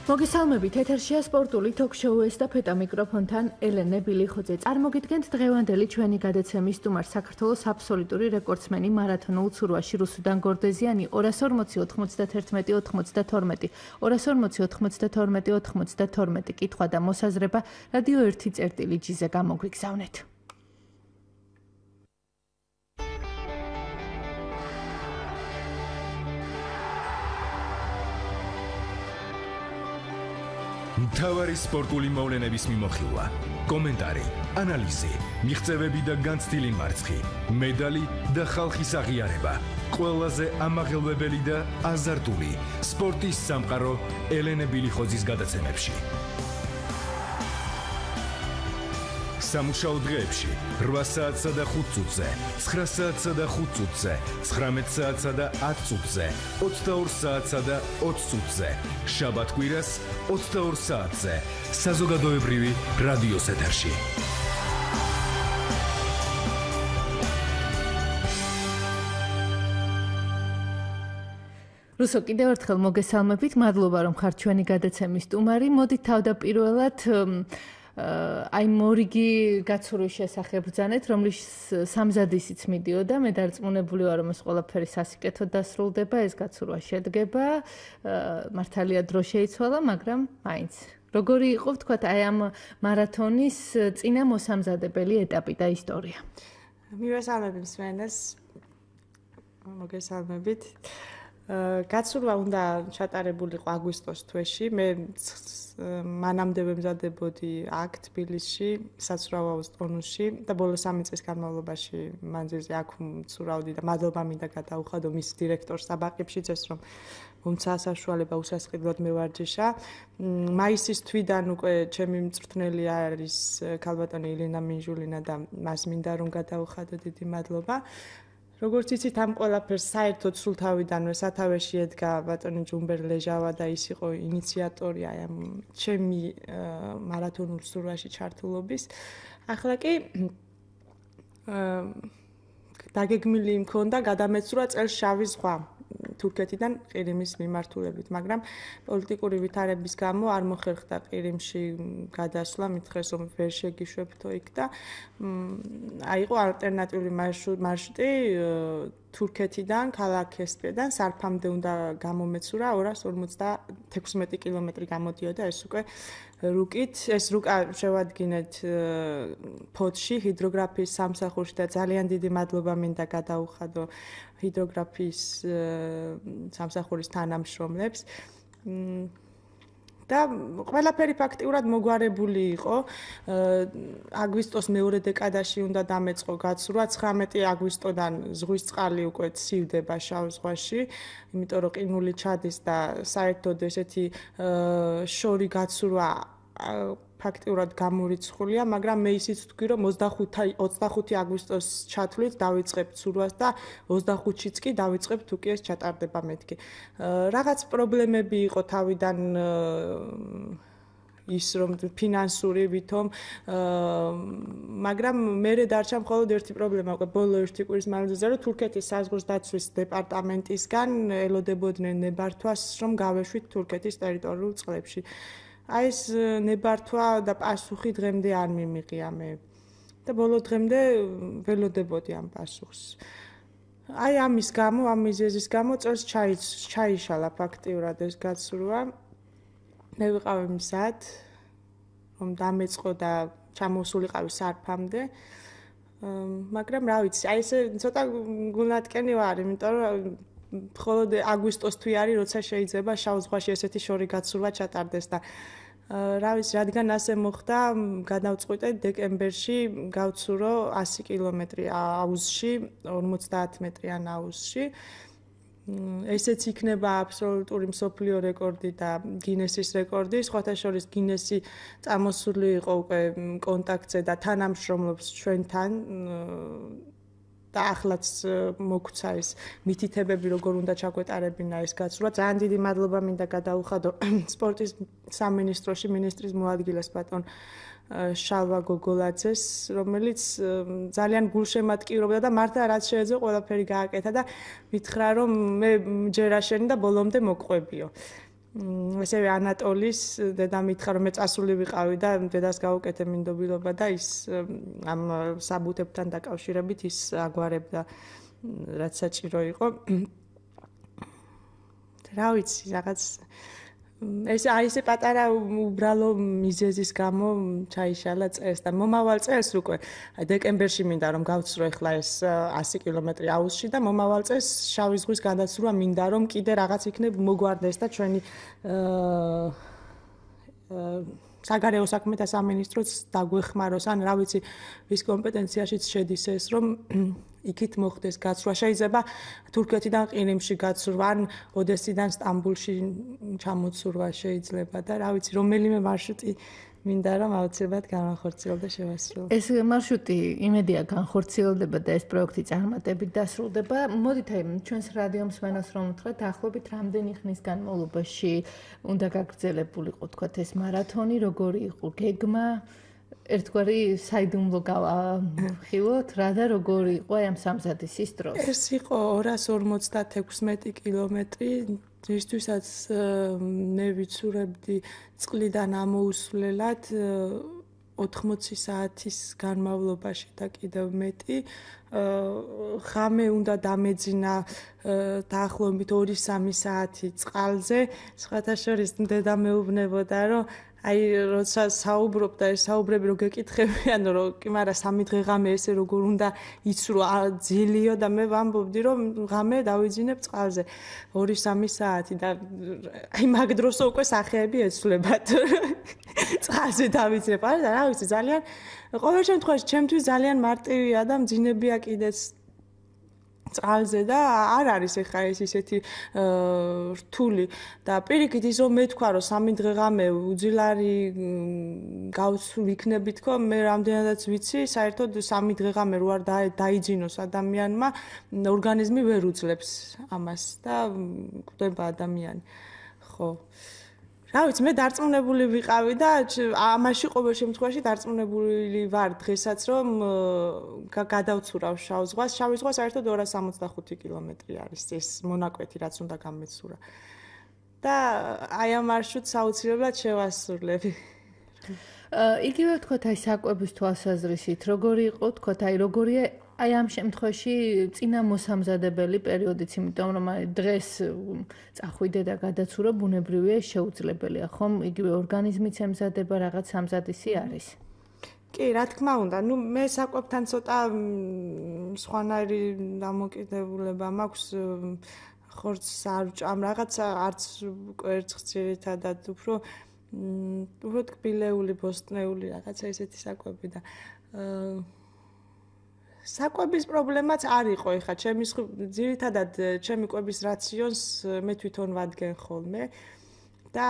მოგესალმებით, ეთერშია სპორტული თოქ-შოუ ესტაფეტა მიკროფონთან ელენე ბილიხოძე. წარმოგიდგენთ დღევანდელი ჩვენი გადაცემის სტუმარს, საქართველოს აბსოლუტური რეკორდსმენი მარათონულ ცურვაში რუსუდან გორდეზიანი 240-91-92 240-92 კითხვა და მოსაზრება რადიო 1.ჟ-ზე გამოგვიგზავნეთ. მთავარი სპორტული მოვლენების მიმოხილვა, კომენტარი, ანალიზი, მიღწევები და განცდილი მარცხი, მედალი და ხალხის აღიარება. ყველაზე ამაღელვებელი და აზარტული სპორტის სამყარო ელენე ბილიხოძის გადაცემებში. სამუშაო დღეებში 8 საათსა და 5 წუთზე, 9 საათსა და 5 წუთზე, 19 საათსა და 10 წუთზე, 22 საათსა და 20 წუთზე, შაბათ-კვირას 22 საათზე, საზოგადოებრივი რადიოს ეთერში. რუსო, კიდევ ერთხელ მოგესალმებით, მადლობა რომ ხართ ჩვენი გადაცემის სტუმარი. მოდით თავდაპირველად აი მორიგი გაცურვის შესახებ ბრძანეთ, რომლის სამზადისიც მიდიოდა, მე დარწმუნებული ვარ, რომ ეს ყველაფერი სასიკეთოდ დასრულდება, ეს გაცურვა შედგება, მართალია დრო შეიცვალა, მაგრამ მაინც. როგორი იყო, ვთქვათ, აი ამ მარათონის წინა მოსამზადებელი ეტაპი და ისტორია? მივესალმებით მსმენელს, მოგესალმებით. გაცურვა უნდა ჩატარებულიყო აგვისტოს თვეში, მე მანამდე ვემზადებოდი აქ თბილისში, საცურაუს ტონუსში და ბოლო 3 წლის განმავლობაში მანძილზე აქ ვცურავდი და მადლობა მინდა გადაუხადო მის დირექტორს საბაყებში წეს რომ მომცა საშუალება უსასყიდლოდ მევარჯიშა. მაისის თვიდან უკვე ჩემი მწვრთნელი არის ქალბატონი ილენა მინჟულინა და მას მინდა რომ გადაუხადო დიდი მადლობა. როგორც იცით, ამ ყველაფერს საერთოდ სულ თავიდანვე სათავეში ედგა ბატონი ჯუმბერ ლეჟავა და ის იყო ინიციატორი აი ამ ჩემი მარათონულ ცურვაში ჩართულობის. ახლა კი დაგეგმილი მქონდა გადამეცურვა წელს შავი ზღვა თურქეთიდან ყირიმის მიმართულებით, მაგრამ პოლიტიკური ვითარების გამო არ მოხერხდა ყირიმში გადასვლა, მითხრეს რომ ვერ შეგიშვებთო იქ და აი იყო ალტერნატიული მარშრუტი თურქეთიდან ქალაქ ესპედან სარფამდე უნდა გამომეცურა 256 კილომეტრი გამოდიოდა ეს უკვე რუკით, ეს რუკა შევადგინეთ ფოთში ჰიდროგრაფიის სამსახურში და ძალიან დიდი მადლობა მინდა გადაუხადო ჰიდროგრაფიის სამსახურის თანამშრომლებს. და ყველაფერი ფაქტიურად მოგვარებული იყო. აგვისტოს მეორე დეკადაში უნდა დამეწყო გაცურვა, 19 აგვისტოდან ზღვის წყალი უკვე ცივდება შავ ზღვაში, იმიტომ რომ ყინული ჩადის და საერთოდ ესეთი შორი გაცურვა ფაქტიურად გამორიცხულია, მაგრამ მე ისიც ვთქვი, რომ 25 აგვისტოს ჩათვლით დავიწყებ ცურვას და 25-შიც კი დავიწყებ თუკიეს ჩატარდება მეთქი. რაღაც პრობლემები იყო თავიდან ის რომ ფინანსური ვითომ, მაგრამ მე დარჩა მხოლოდ ერთი პრობლემა, უკვე ბოლო 1 კვირის მანძილზე, რომ თურქეთის საზღვრის დაცვის დეპარტამენტისგან ელოდებოდნენ ნებართვას, რომ გავეშვით თურქეთის ტერიტორიულ წყლებში. აი ეს ნებართვა და პასუხი დღემდე არ მიმიღია მე და ბოლო დღემდე ველოდებოდი ამ პასუხს. აი ამის გამო, ამ მიზეზის გამო წელს ჩაიშალა ფაქტიურად ეს გაცურვა. მე ვიყავი მზად, რომ დამეწყო და ჩამოსულიყავი სარფამდე. მაგრამ რა ვიცი, აი ესე ცოტა გულნატკენი ვარ, იმიტომ რომ მხოლოდ აგვისტოს თვე არის, როცა შეიძლება შავ ზღვაში ესეთი შორი გაცურვა ჩატარდეს და რა ვიცი, რადგან ასე მოხდა, გადავწყვიტე დეკემბერში გავცურო 100 კილომეტრი აუზში, 50 მეტრიან აუზში. ესეც იქნება აბსოლუტური მსოფლიო რეკორდი და გინესის რეკორდი. სხვათა შორის გინესი წამოსული იყო უკვე კონტაქტზე და თანამშრომლობს ჩვენთან. და ახლაც მოგვცა ეს მითითებები როგორ უნდა ჩაგვეტარებინა ეს გაცურვა. ძალიან დიდი მადლობა მინდა გადაუხადო სპორტის სამინისტროში მინისტრის მოადგილეს ბატონ შალვა გოგოლაძეს, რომელიც ძალიან გულშემატკივრობდა და მართლა რაც შეეძლო ყველაფერი გააკეთა და მითხრა რომ მე ჯერაშენი და ბოლომდე მოყვებიო. ესევე ანატოლის დედა მითხრა რომ მე წასული ვიყავი და დედას გავუკეთე მინდობილობა და ის ამ საბუთებთან დაკავშირებით ის აგვარებდა რაც საჭირო იყო. რა ვიცი, რაღაც ესე პატარა უბრალო მიზეზის გამო ჩაიშალა წერს და მომავალ წელს უკვე დეკემბერში მინდა რომ გავცრო ახლა ეს 100 კილომეტრი აუზში და მომავალ წელს შავი ზღვის გადაცურვა მინდა რომ კიდე რაღაც იქნებ მოგვარდეს და ჩვენი საგარეო საქმეთა სამინისტროც დაგვეხმაროს ან რა ვიცი ვის კომპეტენციაშიც შედის ეს რომ იქით მოხდეს გაცრუვა შეიძლება თურქეთიდან ყირიმში გაცრუვა ან ოდესიდან სტამბულში ჩამოცურვა შეიძლება და რა ვიცი რომელიმე მარშრუტი მინდა რომ აუცილებლად განახორციელდეს შევასრულო. ეს მარშრუტი იმედია განხორციელდება და ეს პროექტი წარმატებით დასრულდება. მოდით აი ჩვენს რადიო მსმენელს რომ ვთქვათ დაახლოებით რამდენი ხნის განმავლობაში უნდა გაგრძელებულიყო თქვათ ეს მარათონი, როგორი იყო გეგმა? ერთგვარი საიდუმლო გავხილოთ რა და როგორი იყო აი ამ სამზადისის დროს? ეს იყო 256 კილომეტრი, რისთვისაც მე ვიცურებდი წყლიდან ამოუსვლელად 80 საათის განმავლობაში და კიდევ მეტი. ღამე უნდა დამეძინა დაახლოებით 2-3 საათი წყალზე. სხვათა შორის დედა მეუბნებოდა რომ აი როცა საუბრობ და ეს საუბრები რო გეკითხებიან რომ კი მაგრამ 3 დღე ღამე ესე როგორ უნდა იცრო ძილიო და მე ვამბობდი რომ ღამე დავიძინებ წყალზე 2-3 საათი და აი მაგ დროს უკვე სახეები ეცვლებათ წყალზე დავიძინებ არა და რა ვიცი ძალიან ყოველ შემთხვევაში ჩემთვის ძალიან მარტივია და მძინებია კიდეც წყალზე და არ არის ეხა ეს ისეთი რთული და პირიქით ის რომ მე თქვა რომ 3 დღე ღამე უძილარი გავიქნები თქო მე რამდენადაც ვიცი საერთოდ 3 დღე ღამე რო არ დაიძინოს ადამიანმა ორგანიზმი ვერ უძლებს ამას და კვდება ადამიანი ხო რა ვიცი მე დარწმუნებული ვიყავი და ამაში ყოველ შემთხვევაში დარწმუნებული ვარ დღესაც რომ გადავცურავ შავ ზღვას. შავი ზღვა საერთოდ 265 კილომეტრი არის ეს მონაკვეთი რაც უნდა გამეცურა. და აი ამ მარშრუტს აუცილებლად შევასრულები. იგივე ვთქვათ აი საკვების თვალსაზრისით როგორი იყო ვთქვათ აი როგორია აი ამ შემთხვევაში წინა მოსამზადებელი პერიოდიც, იმიტომ რომ აი დღეს წახვიდე და გადაცურო ბუნებრივია შეუძლებელია, ხომ? იგივე ორგანიზმიც ემზადება, რაღაც სამზადისი არის. კი, რა თქმა უნდა. ნუ მე საკვებთან ცოტა სხვანაირი დამოკიდებულება მაქვს ხორცს არ ვჭამ რაღაცა არც კვერცხს ძირითადად უფრო ტკბილეული, ბოსტნეული რაღაცა ესეთი საკვები და საკვების პრობლემაც არ იყო ეხა ჩემი ძირითადად ჩემი კვების რაციონს მე თვითონ ვადგენ ხოლმე და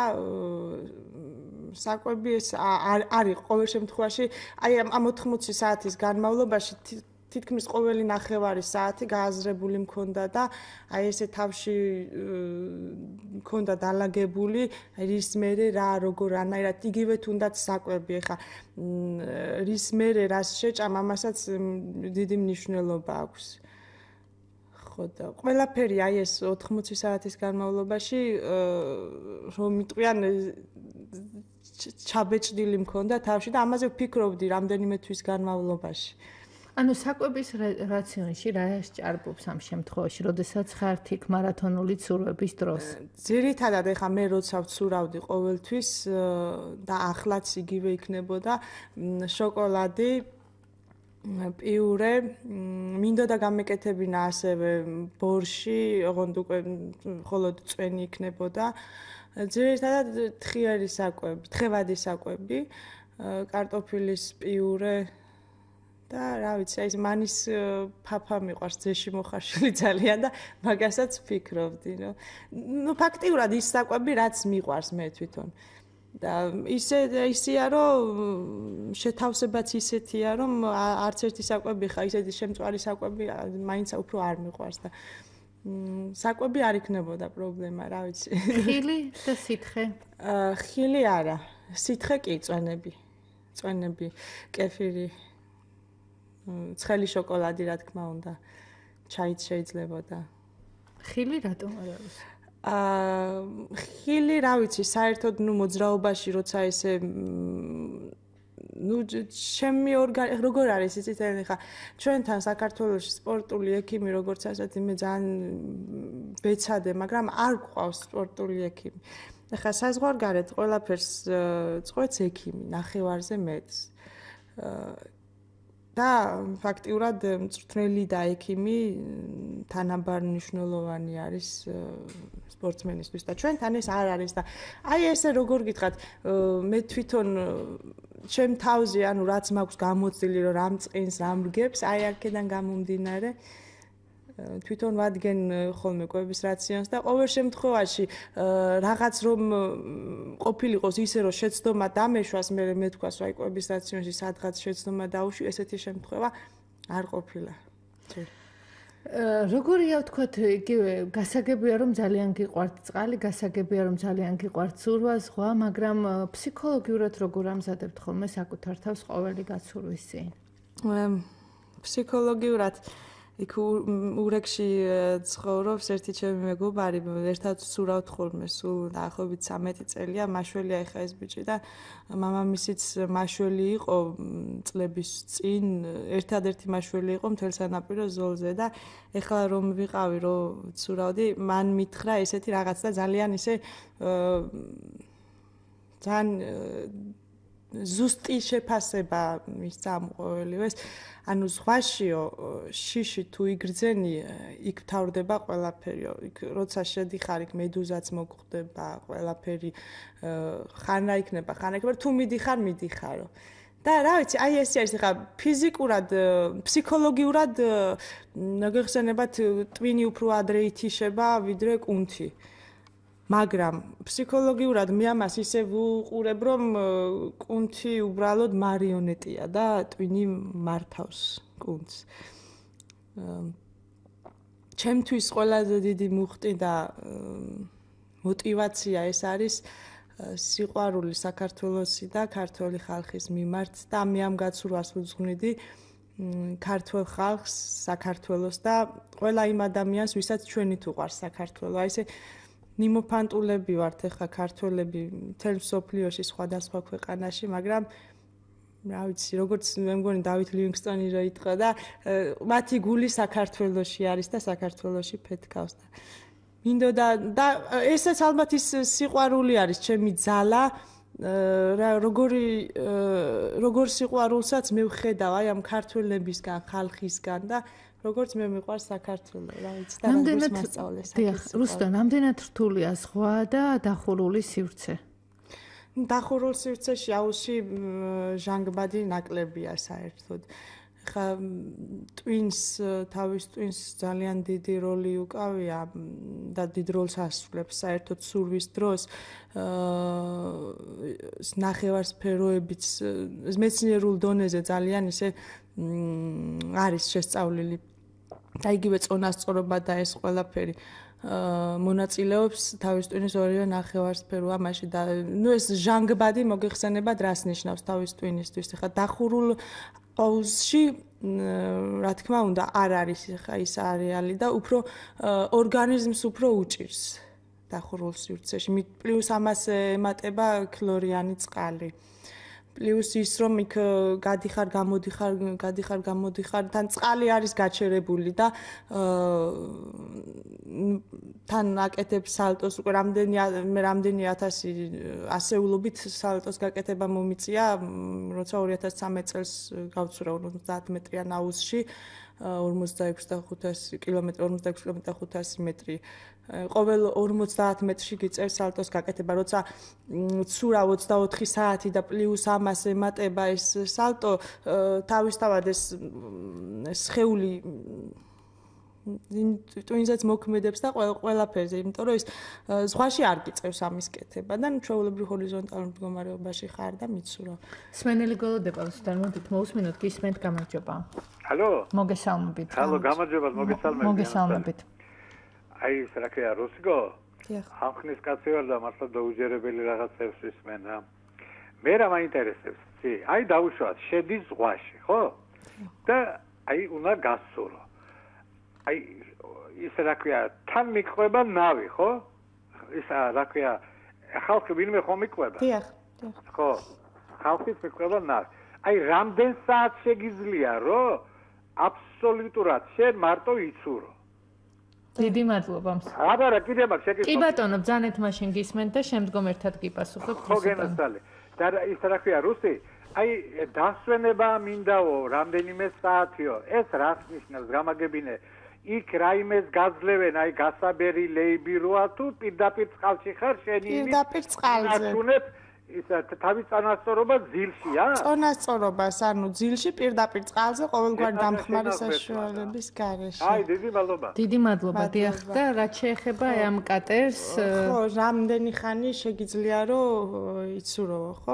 საკვები ეს არ იყო ყოველ შემთხვევაში აი ამ 80 საათის განმავლობაში თითქმის ყოველი ნახევარი საათი გააზრებული მქონდა და აი ესე თავში მქონდა დალაგებული რის მერე რა როგორ რანაირად იგივე თუნდაც საკვები ეხა რის მერე რას შეჭამ ამასაც დიდი მნიშვნელობა აქვს ხო და ყველაფერი აი ეს 80 საათის განმავლობაში რომ მიტყვიან ჩაბეჭდილი მქონდა თავში და ამაზე ვფიქრობდი რამდენიმე თვის განმავლობაში ანუ საკვების რაციონში რა სჭარბობს ამ შემთხვევაში, როდესაც ხართ იქ მარათონული ცურვების დროს? ძირითადად ეხა მე როცა ვცურავდი ყოველთვის და ახლაც იგივე იქნებოდა შოკოლადი, პიურე, მინდოდა გამეკეთებინა ასევე ბორში, ოღონდ უკვე მხოლოდ წვენი იქნებოდა. ძირითადად თხიერი საკვები, თხევადი საკვები, კარტოფილის პიურე და რა ვიცი, აი ეს მანის ფაფა მიყვარს ძეში მოხარშული ძალიან და მაგასაც ვფიქრობდი, რომ ნუ ფაქტიურად ის საკვები რაც მიყვარს მე თვითონ. და ისეა რომ შეთავსებაც ისეთია რომ არც ერთი საკვები ხა ისეთი შემწვარი საკვები მაინც უფრო არ მიყვარს და საკვები არ იქნებოდა პრობლემა, რა ვიცი. ხილი და სითხე? ხილი არა, სითხე კი წვენები. წვენები, კეფირი ცხელი შოკოლადი რა თქმა უნდა ჩაიც შეიძლებოდა. ხილი რატომ არ არის? ხილი, რა ვიცი, საერთოდ მოძრაობაში როცა ესე ჩემი როგორ არის იცით ხა ჩვენთან საქართველოში სპორტული ექიმი როგორც ასეთი მე ძალიან ვეცადე, მაგრამ არ გვყავს სპორტული ექიმი. ხა საზღვარგარეთ ყველაფერს წყვეტს ექიმი, ნახევარზე მეც. და ფაქტიურად მწვრთნელი და ექიმი თანაბარ მნიშვნელოვანი არის სპორტსმენისთვის და ჩვენთან ეს არ არის და აი ესე როგორ გითხრათ მე თვითონ ჩემ თავზე ანუ რაც მაქვს გამოცდილი რომ რამ წინს რამ რგებს აი აქედან გამომდინარე თვითონ ვადგენ ხოლმე კვების რაციონს და ყოველ შემთხვევაში რაღაც რომ ყოფილიყოს ისე რომ შეცდომა დამეშვას მე თქვას აი კვების რაციონში სადღაც შეცდომა დაუშვი ესეთი შემთხვევა არ ყოფილა. როგორია ვთქვათ იგივე გასაგებია რომ ძალიან გიყვართ წყალი, გასაგებია რომ ძალიან გიყვართ ცურვა, ზღვა, მაგრამ ფსიქოლოგიურად როგორ ამზადებთ ხოლმე საკუთარ თავს ყოველი გაცურვის წინ? ფსიქოლოგიურად იქ ურეკში ცხოვრობს ერთი ჩემი მეგობარი, ერთად ვცურავთ ხოლმე, სულ დაახლოებით 13 წელია, მაშველია ეხა ეს ბიჭი და მამამისიც მაშველი იყო წლების წინ, ერთადერთი მაშველი იყო მთელ სანაპირო ზოლზე და ეხლა რომ ვიყავი, რომ ვცურავდი, მან მითხრა ესეთი რაღაც და ძალიან ისე ძალიან ზუსტი შეფასება მისცა ამ ყოველივეს. ანუ ზღვაშიო შიში თუ იგრძენი იქ თავდება ყველაფერიო იქ როცა შედიხარ იქ მედუზაც მოგხვდება ყველაფერი ხანა იქნება თუ მიდიხარო და რა ვიცი აი ეს არის ხა ფიზიკურად ფსიქოლოგიურად ნაგეხსენებათ ტვინი უფრო ადრე ითიშება ვიდრე კუნთი მაგრამ ფსიქოლოგიურად მე ამას ისე ვუყურებ რომ კუნთი უბრალოდ მარიონეტია და ტვინი მართავს კუნთს. ჩემთვის ყველაზე დიდი მუხტი და მოტივაცია ეს არის სიყვარული საქართველოსი და ქართული ხალხის მიმართ და მე ამ გაცურვას ვუძღვნიდი ქართულ ხალხს, საქართველოს და ყველა იმ ადამიანს, ვისაც ჩვენით უყვარს საქართველო. აი ესე ნიმოფანტულები ვართ ახლა ქართველები მთელ მსოფლიოში სხვადასხვა ქვეყანაში, მაგრამ რა ვიცი, როგორც მე მგონი დავით ლივინგსტონი რა იტყვა და მათი გული საქართველოში არის და საქართველოში ფეთქავს და მინდოდა და ესეც ალბათ ის სიყვარული არის ჩემი ძალა როგორ სიყვარულსაც მე ვხედავ აი ამ ქართველებისგან, ხალხისგან და როგორც მე მიყვარს საქართველო, რა ვიცი და როგორც მასწავლეს. დიახ, რუსტან, რამდენად რთულია ზღვა და დახურული სივრცე? დახურულ სივრცეში აუში ჟანგბადი ნაკლებია საერთოდ. ხა თავის ტვინს ძალიან დიდი როლი უკავია და დიდ როლს ასრულებს საერთოდ ცურვის დროს. ნახევარსფეროებიც მეცნიერულ დონეზე ძალიან ისე არის შესწავლილი და იგივე წონასწორობა და ეს ყველაფერი მონაწილეობს თავის ტვინის ორივე ნახევარსფერო ამაში და ნუ ეს ჟანგბადი მოგეხსენებათ რას ნიშნავს თავის ტვინისთვის ხა დახურულ აუზში რა თქმა უნდა არ არის ხა ის არეალი და უფრო ორგანიზმს უფრო უჭირს დახურულ სივრცეში პლუს ამას ემატება ქლორიანი წყალი პლუს ის რომ იქ გადიხარ გამოდიხარ თან წყალი არის გაჩერებული და თან აკეთებს სალტოს უკვე რამდენი 1000 ასეულობით სალტოს გაკეთება მომიწია როცა 2013 წელს გავცურა 50 მეტრიან აუზში 46 კილომეტრი მეტრი ყოველ 50 მეტრში გიწევს სალტოს გაკეთება როცა ცურა 24 საათი და პლუს ამას ემატება ეს სალტო თავისთავად ეს სხეული ტვინზეც მოქმედებს და ყველაფერზე იმიტომ რომ ეს ზღვაში არ გიწევს ამის კეთება და ჩვეულებრივ ჰორიზონტალურ მდგომარეობაში ხარ და მიცურავ სმენელი გოლოდება უსთან მოდით მოусმინოთ გისმენთ გამარჯობა ალო მოგესალმებით ალო გამარჯობა მოგესალმებით აი ეს რა ქვია რუსიკო ახნის კაცი ვარ და მართლა დაუჯერებელი რაღაცებს ვისმენ რა მე რა მაინტერესებს იცი აი დაუშვათ შედის ზღვაში ხო და აი უნდა გასწორო აი ის რა ქვია თან მიყვება ნავი ხო ისა რა ქვია ხალხი ვინმე ხომ იყვება დიახ ხო ხალხის მიყვება ნარ აი რამდენ საათს შეგიძლია რომ აბსოლუტურად შენ მარტო იცურო დიდი მადლობა. აბარა კიდე მაგ შეკითხვა. კი ბატონო, ბძანეთ მაშინ გისმენთ და შემდგომ ერთად გიპასუხებთ. ხო გენაცვალე. და ის რა ქვია რუსი? აი დასვენება მინდაო რამდენიმე საათიო. ეს რას ნიშნავს გამაგებინე? იქ რაიმეს გაძლევენ, აი გასაბერი ლეიბი როა თუ პირდაპირ წყალში ხარ შენი იმით. პირდაპირ წყალზე. ისა თავის წონასწორობა ძილშია? წონასწორობას, ანუ ძილში პირდაპირ წყალზე ყოველგვარი დამხმარე საშუალების გარეშე. აი, დიდი მადლობა. დიდი მადლობა, დიახ და რაც შეეხება ამ კატერს, ხო, რამდენი ხანი შეგიძლია რომ იცურო, ხო?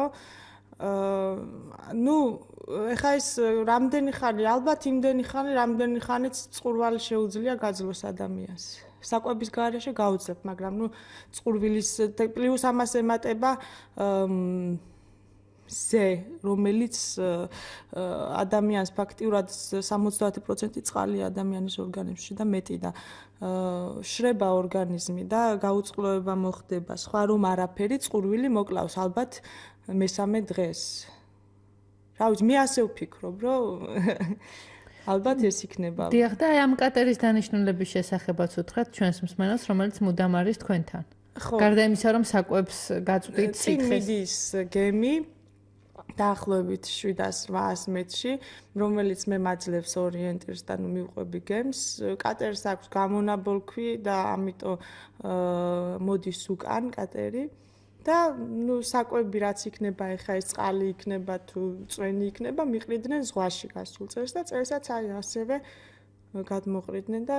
ნუ, ეხა ეს რამდენი ხანი, ალბათ იმდენი ხანი, რამდენი ხანიც წყურვალი შეუძლია გაძლოს ადამიანს. საკვების გარეშე გაუძლებ, მაგრამ ნუ წყურვილის პლუს ამას ემატება ზე, რომელიც ადამიანს ფაქტიურად 70% წყალია ადამიანის ორგანიზმში და მეტი და შრება ორგანიზმი და გაუწყლოება მოხდება. სხვა რომ არაფერი წყურვილი მოკლავს ალბათ მესამე დღეს. რა ვიცი, მე ასე ვფიქრობ, რომ ალბათ ეს იქნება. დიახ და აი ამ კატერის დანიშნულების შესახებაც უთხრათ ჩვენს მსმენელს, რომელიც მუდამ არის თქვენთან. ხო. გარდა იმისა, რომ საკვებს გაწვდით სითხეს. მიდის გემი დაახლოებით 700-800 მეტრში, რომელიც მე მაძლევს ორიენტირს და ნუ მივყვები გემს. კატერს აქვს გამონაბოლქვი და ამიტომ მოდის უკან კატერი. და ნუ საკვები რაც იქნება, ეხა ეს წყალი იქნება თუ წვენი იქნება, მიყრიდნენ ზღვაში გასულ წელს და წელსაც აი ასევე გადმოყრიდნენ და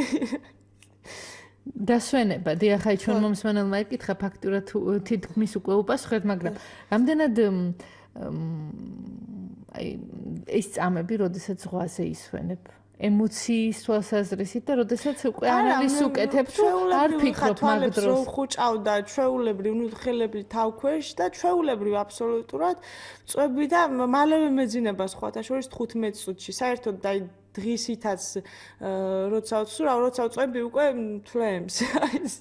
დასვენება, დიახ, აი ჩვენ მომსმენელმა ეკითხა ფაქტურად თითქმის უკვე უპასუხეთ, მაგრამ რამდენად აი ეს წამები, როდესაც ზღვაზე ისვენებ ემოციის თვალსაზრისით და როდესაც უკვე ანალიზს უკეთებ თუ არ ფიქრობ მაგ დროს ხუჭავდა ჩვეულებრივ ნუ ხელები თავქვეშ და ჩვეულებრივ აბსოლუტურად წვები და მალევე მეძინება სხვათა შორის 15 წუთში საერთოდ და დღისითაც როცა ვცურავ როცა წვები უკვე თვლემს აი ეს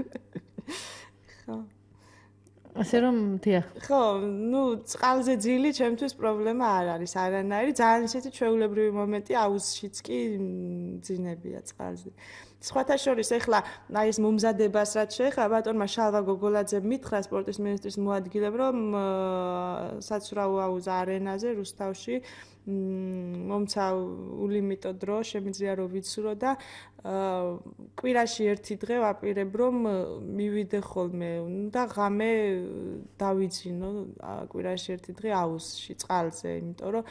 ხო ასე რომ დიახ ხო ნუ წყალზე ძილი ჩემთვის პრობლემა არ არის არანაირი ძალიან ისეთი ჩვეულებრივი მომენტი აუზშიც კი ძინებია წყალზე სხვათა შორის ეხლა აი ეს მომზადებას რაც შეეხება ბატონმა შალვა გოგოლაძემ მითხრა სპორტის მინისტრის მოადგილემ რომ საცურაო აუზ არენაზე რუსთავში მომცა ულიმიტო დრო შემიძლია რომ ვიცურო და კვირაში ერთი დღე ვაპირებ რომ მივიდე ხოლმე და ღამე დავიძინო კვირაში ერთი დღე აუზში წყალზე იმიტომ რომ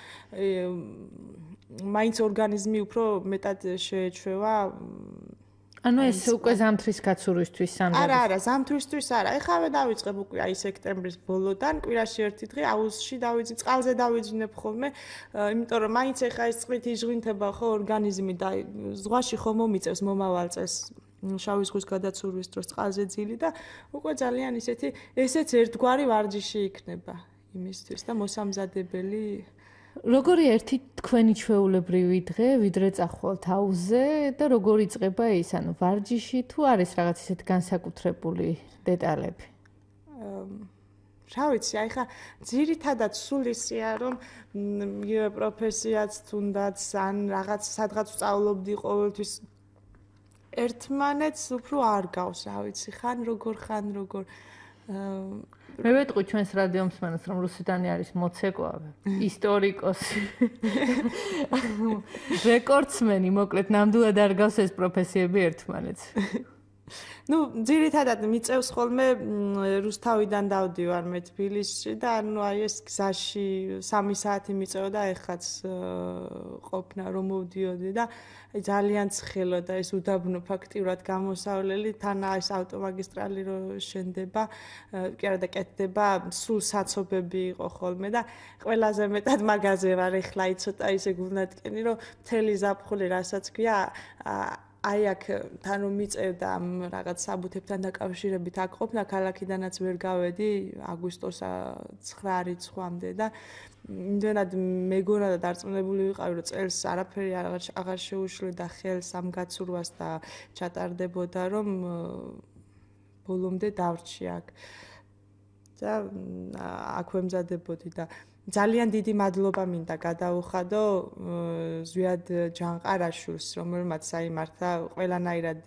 მაინც ორგანიზმი უფრო მეტად შეეჩვევა ანუ ეს უკვე ზამთრის გაცურვისთვის სამდღე არა ზამთრისთვის არა ეხავე დავიწყებ უკვე აი სექტემბრის ბოლოდან კვირაში ერთი დღე აუზში დავიძინე წყალზე დავიძინებ ხოლმე იმიტომ რომ მაინც ეხა ეს წყლით იჟღინთება ხო ორგანიზმი და ზღვაში ხო მომიწევს მომავალ წელს შავი ზღვის გადაცურვის დროს წყალზე ძილი და უკვე ძალიან ისეთი ესეც ერთგვარი ვარჯიში იქნება იმისთვის და მოსამზადებელი როგორი ერთი თქვენი ჩვეულებრივი დღე ვიდრე წახვალთ აუზზე და როგორ იწყება ის ანუ ვარჯიში თუ არის რაღაც ისეთი განსაკუთრებული დეტალები რა ვიცი აი ხა ძირითადად სულ ისია რომ იგივე პროფესიაც თუნდაც ან რაღაც სადღაც ვსწავლობდი ყოველთვის ერთმანეთს უფრო არ გავს რა ვიცი ხან როგორ მე ვეტყვი ჩვენს რადიო მსმენელს რომ რუსიდანი არის მოცეკვავე, ისტორიკოსი. რეკორდსმენი, მოკლედ ნამდვილად არ გავს ეს პროფესიები ერთმანეთს. ნუ ძირითადად მიწევს ხოლმე რუსთავიდან დავდივარ მე თბილისში და ანუ აი ეს გზაში 3 საათი მიწევდა ეხაც ყოფნა რომ მოვდიოდი და აი ძალიან ცხელო და ეს უდაბნო ფაქტიურად გამოსავლელი თან ეს ავტომაგისტრალი რო შენდება კი არა და კეთდება სულ საცობები იყო ხოლმე და ყველაზე მეტად მაგაზე ვარ ეხლა აი ცოტა ისე გულნათკენი რომ მთელი ზაფხული რასაც ქვია აი აქ თან რომ მიწევდა ამ რაღაც საბუთებთან დაკავშირებით აქ ყოფნა ქალაქიდანაც ვერ გავედი აგვისტოს 9 რიცხვამდე და იმდენად მეგონა და დარწმუნებული ვიყავი რომ წელს არაფერი აღარ შეუშლი და ხელს ამ გაცურვას და ჩატარდებოდა რომ ბოლომდე დავრჩი აქ. და აქ ვემზადებოდი და ძალიან დიდი მადლობა მინდა გადაუხადო ზვიად ჯანყარაშვილს, რომელმაც საიმართა ყველანაირად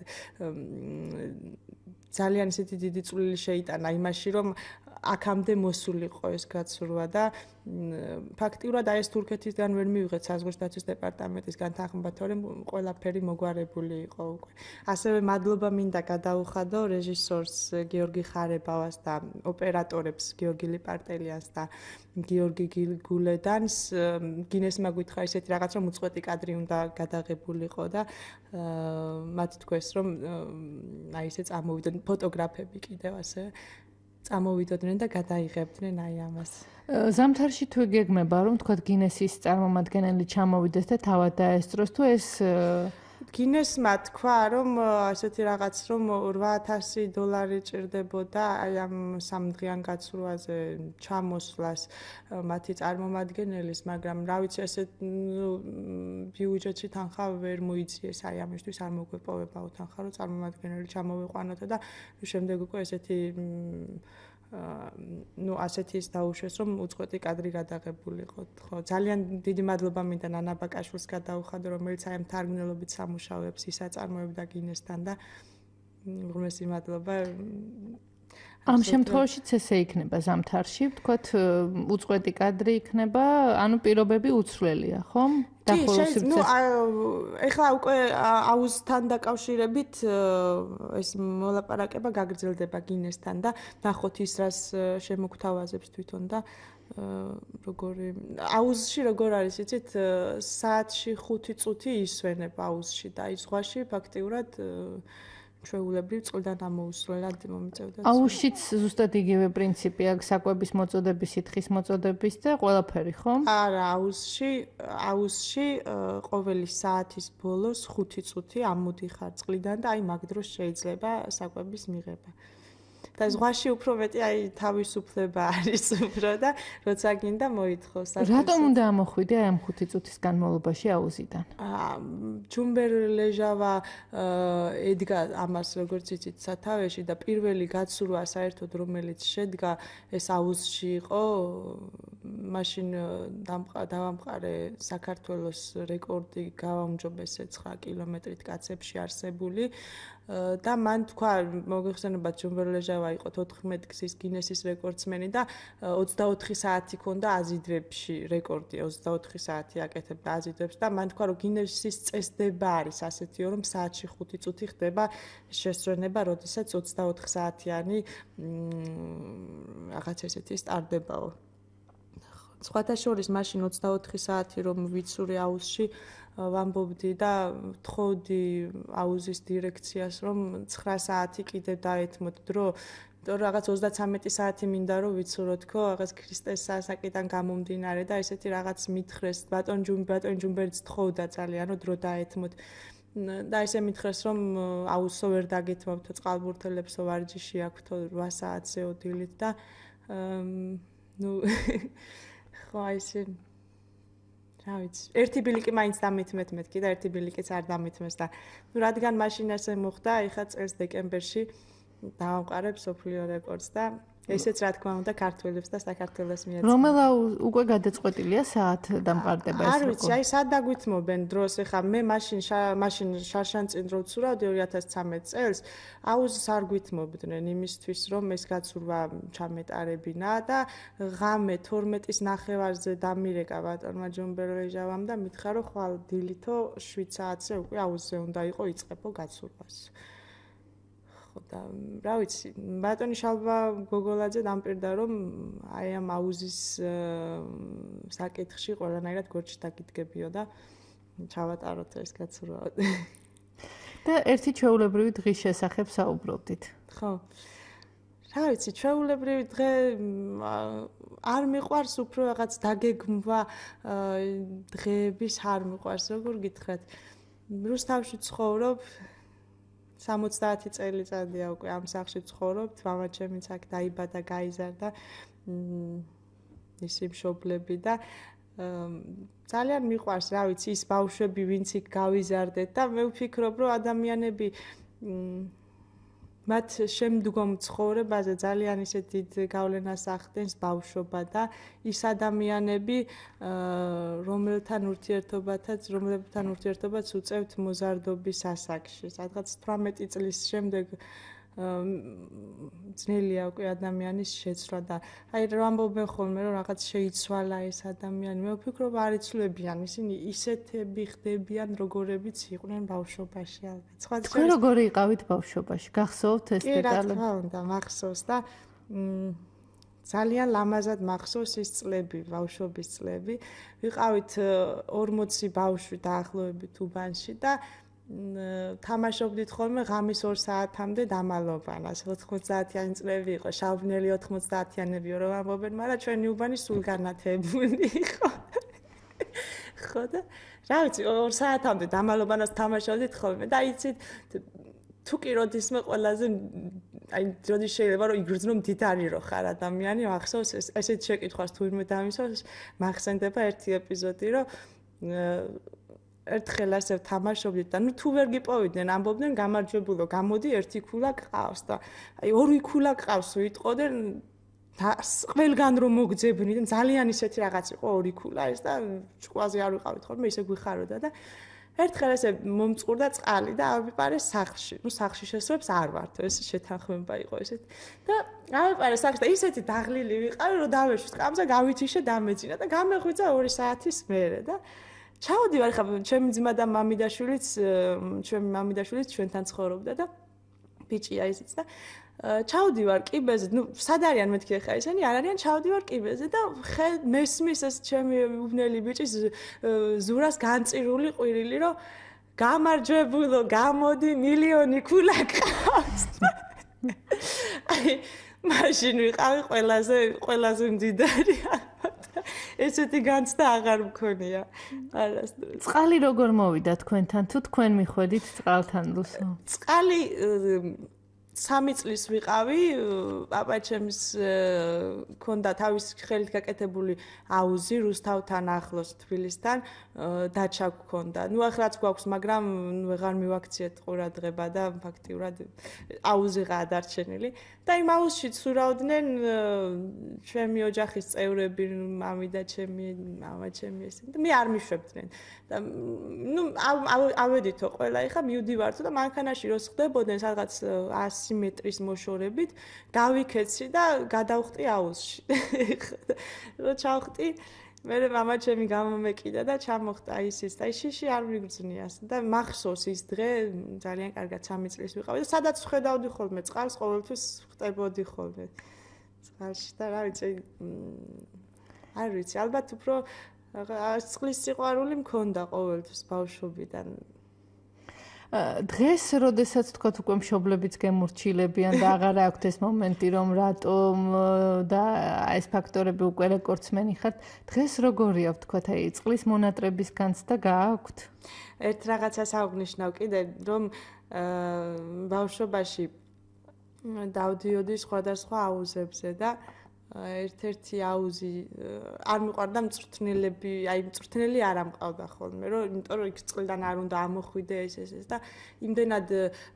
ძალიან ისეთი დიდი წვლილი შეიტანა იმაში, რომ აქამდე მოსულიყო ეს გაცურვა და ფაქტიურად აი ეს თურქეთისგან ვერ მივიღეთ საზღვრის დაცვის დეპარტამენტისგან თანხმობა, თორემ ყველაფერი მოგვარებული იყო უკვე. ასევე მადლობა მინდა გადაუხადო რეჟისორს გიორგი ხარებავას და ოპერატორებს გიორგი ლიპარტელიანს და გიორგი გულედანს. გინესმა გითხრა ისეთი რაღაც, რომ უწყვეტი კადრი უნდა გადაღებულიყო და მათ თქვეს, რომ აი ესე წამოვიდნენ ფოტოგრაფები კიდევ ასე წამოვიდოდნენ და გადაიღებდნენ აი ამას. ზამთარში თუ გეგმება, რომ თქვა გინესის წარმომადგენელი ჩამოვიდეს და თავად დაესწროს, თუ ეს გინესმა თქვა, რომ ასეთი რაღაც, რომ $8,000 ჭირდებოდა აი ამ სამდღიან გაცურვაზე ჩამოსვლას მათი წარმომადგენელის, მაგრამ რა ვიცი, ესე ბიუჯეტში თანხა ვერ მოიწიეს აი ამისთვის არ მოგვეპოვებაო თანხა, რომ წარმომადგენელი ჩამოვიყვანოთ და შემდეგ უკვე ესეთი ასეთი ის დაუშვეს, რომ უწყვეტი კადრი გადაღებულიყო. ხო, ძალიან დიდი მადლობა მინდა ნანა ბაკაშვილს გადაუხადო, რომელიც აი ამ თარგმნელობით სამუშაოებს ისაწარმოებდა გინესთან და ღრმესი მადლობა. ამ შემთხვევაშიც ესე იქნება ზამთარში, ვთქვათ, უწყვეტი კადრი იქნება, ანუ პირობები უცვლელია, ხომ? ეხლა უკვე აუზთან დაკავშირებით ეს მოლაპარაკება გაგრძელდება გინესთან და ნახოთ ის რას შემოგთავაზებს თვითონ და როგორი აუზში როგორ არის იცით საათში 5 წუთი ისვენება აუზში და ის ზღვაში ფაქტიურად ჩვეულებრივ წყლიდან ამოუსვლელად მომიწევდა. აუზშიც ზუსტად იგივე პრინციპია, საკვების მოწოდების, სითხის მოწოდების და ყველაფერი, ხო? არა, აუზში ყოველი საათის ბოლოს 5 წუთი ამოდიხარ წყლიდან და აი მაგ დროს შეიძლება საკვების მიღება. და ზღვაში უფრო მეტი აი თავისუფლება არის უფრო და როცა გინდა მოითხოვს. რატომ უნდა ამოხვიდე აი ამ 5 წუთის განმავლობაში აუზიდან? ჯუმბერ ლეჟავა ედგა ამას როგორც იცით სათავეში და პირველი გაცურვა საერთოდ რომელიც შედგა ეს აუზში იყო მაშინ დავამყარე საქართველოს რეკორდი გავაუმჯობესე 9 კილომეტრით კაცებში არსებული და მან თქვა მოგეხსენებათ ჯუმბერ ლეჟავა იყო 14 გზის გინესის რეკორდსმენი და 24 საათი ქონდა აზიდვებში რეკორდი 24 საათი აკეთებდა აზიდვებს და მან თქვა რომ გინესის წესდება არის ასეთიო რომ საათში 5 წუთი ხდება შესვენება როდესაც 24 საათიანი რაღაც ესეთი სტარდებაო სხვათა შორის მაშინ 24 საათი რომ ვიცური აუზში ვამბობდი და თხოვდი აუზის დირექციას რომ 9 საათი კიდე დაეთმოთ დრო იმიტომ რაღაც 33 საათი მინდა რომ ვიცუროთქო რაღაც ქრისტეს სასაკიდან გამომდინარე და ესეთი რაღაც მითხრეს ბატონ ჯუმბერიც თხოვდა ძალიან რომ დრო დაეთმოთ და ესე მითხრეს რომ აუზსო ვერ დაგეთმობთო წყალბურთელებსო ვარჯიში აქვთო 8 საათზეო დილით და ნუ ხო ისე რა ვიცი ერთი ბილიკი მაინც დამეთმეთ კი და ერთი ბილიკიც არ დამეთმეს და ნუ რადგან მაშინ ასე მოხდა ეხლა წელს დეკემბერში დავამყარებ სოფლიო რეკორდს და ესეც რა თქმა უნდა ქართველებს და საქართველოს მიეწოდება რომელა უკვე გადაწყვეტილია საათ დამყარდება ეს არ ვიცი აი სად დაგვითმობენ დროს ეხლა მე მაშინ შარშანწინ რო ვცურავდი 2013 წელს აუზს არ გვითმობდნენ იმისთვის რომ ეს გაცურვა ჩამეტარებინა და ღამე 12-ის ნახევარზე დამირეკა ბატონმა ჯუმბერ ლეჟავამ და მითხრა რომ ხვალ დილითო 7 საათზე უკვე აუზზე უნდა იყო იწყებო გაცურვას და რა ვიცი ბატონი შალვა გოგოლაძე დამპირდა რომ აი ამ აუზის საკითხში ყველანაირად გორჩი დაგიდგებიო და ჩავატაროთ ეს გაცურვა და ერთი ჩვეულებრივი დღის შესახებ საუბრობდით ხო რა ვიცი ჩვეულებრივი დღე არ მიყვარს უფრო რაღაც დაგეგმვა დღეების არ მიყვარს როგორ გითხრათ რუსთავში ცხოვრობ 70 წელიწადია უკვე ამ სახლში ცხოვრობთ, მამა ჩემიც აქ დაიბადა, გაიზარდა. ისი მშობლები და ძალიან მიყვარს, რა ვიცი, ის ბავშვები, ვინც იქ გავიზარდეთ და მე ვფიქრობ, რომ ადამიანები მათ შემდგომ ცხოვრებაზე ძალიან ისე დიდ გავლენას ახდენს ბავშვობა და ის ადამიანები, რომლებთან ურთიერთობაც უწევთ მოზარდობის ასაკში. სადღაც 18 წლის შემდეგ ძნელია უკვე ადამიანის შეცვლა და აი რა ამბობენ ხოლმე რომ რაღაც შეიცვალა ეს ადამიანი. მე ვფიქრობ არ იცვლებიან, ისინი ისეთები ხდებიან, როგორებიც იყვნენ ბავშვობაში ალბათ. თქვენ როგორი იყავით ბავშვობაში? გახსოვთ ეს დეტალები? კი, რა თქმა უნდა, მახსოვს და ძალიან ლამაზად მახსოვს ის წლები, ბავშვობის წლები. ვიყავით 40 ბავშვი დაახლოებით უბანში და თამაშობდით ხოლმე ღამის 2 საათამდე დამალობანას. 90-იანი წლები იყო, შავბნელი 90-იანები რომ ამბობენ, მაგრამ ჩვენი უბანი სულ განათებული იყო. ხო და რა ვიცი, 2 საათამდე დამალობანას თამაშობდით ხოლმე და იცით თუ კი როდისმე ყველაზე აი როდის შეიძლება რომ იგრძნო მდიდარი რო ხარ ადამიანი, ახსოვს ესეთ შეკითხვას თუ ვინმე დამისვას, მახსენდება ერთი ეპიზოდი, რომ ერთხელ ასე თამაშობდით და ნუ თუ ვერ გიპოვიდნენ, ამბობდნენ გამარჯვებულო, გამოდი ერთი ქულა ყავს და აი 2 ქულა ყავს უიტყოდენ და ყველგან რომ მოგძებნით, ძალიან ისეთი რაღაც იყო 2 ქულა ეს და ჭკუაზე არ ვიყავით ხოლმე, ისე გვიხაროდა და ერთხელ ესე მომწყურდა წყალი და ავიპარე სახლში. ნუ სახლში შესვებს არ ვართო, ეს შეთანხმება იყო ესეთ. და ავიპარე სახლში და ისეთი დაღლილი ვიყავი, რომ დავეშვი სკამზე, გავითიშე დამეძინა და გამეღვიძა 2 საათის მერე და ჩავდივარ ხა ჩემი ძმა და მამიდაშვილიც, ჩემი მამიდაშვილიც ჩვენთან ცხოვრობდა და ბიჭია ისიც და ჩავდივარ კიბეზე, ნუ სად არიან მეთქი ხა ისინი არ არიან, ჩავდივარ კიბეზე და მესმის ეს ჩემი უბნელი ბიჭის ზურას განწირული ყვირილი, რომ გამარჯვებულო, გამოდი, მილიონი ქულა ყავს. აი, მაშინ ვიყავი ყველაზე მდიდარი. ესეთი განცდა აღარ მქონია არასდროს. წყალი როგორ მოვიდა თქვენთან? თუ თქვენ მიხვედით წყალთან რუსო? წყალი 3 წლის ვიყავი, პაპაჩემს ქონდა თავის ხელით გაკეთებული აუზი რუსთავთან ახლოს თბილისთან, დაჩა გქონდა. ნუ ახლა რაც გვაქვს, მაგრამ ვეღარ მივაქციეთ ყურადღება და ფაქტიურად აუზიღაა დარჩენილი. და იმ აუზში ცურავდნენ ჩემი ოჯახის წევრები, მამიდა ჩემი, მამა ჩემი ესე. და მე არ მიშვებდნენ. და ნუ ავედითო ყველა ეხა მივდივართო და მანქანაში რო ხდებოდნენ სადღაც 100 მეტრის მოშორებით, გავიქეცი და გადავხტი აუზში. რო ჩავხტი, მე მამა ჩემი გამომეკიდა და ჩამოხტა ისიც და შიში არ მიგრძნიას და მახსოვს ის დღე ძალიან კარგად 3 წლის ვიყავი და სადაც ვხედავდი ხოლმე წყალს, ყოველთვის ვხტებოდი ხოლმე წყალში და რა ვიცი, არ ვიცი, ალბათ უფრო წყლის სიყვარული მქონდა ყოველთვის ბავშვობიდან. დღეს, როდესაც თქვა უკვე მშობლებიც გემურჩილებიან და აღარ აქვთ ეს მომენტი, რომ რატომ და ეს ფაქტორები უკვე რეკორდსმენი ხართ, დღეს როგორია ვთქვათ, აი წყლის მონატრების განცდა გააქვთ? ერთ რაღაცას აღვნიშნავ კიდე, რომ ბავშვობაში დავდიოდი სხვადასხვა აუზებზე და ერთ-ერთი აუზი არ მიყვარდა მწვრთნელები, აი მწვრთნელი არ ამყავდა ხოლმე, რომ იმიტომ რომ იქ წყლიდან არ უნდა ამოხვიდე ეს და იმდენად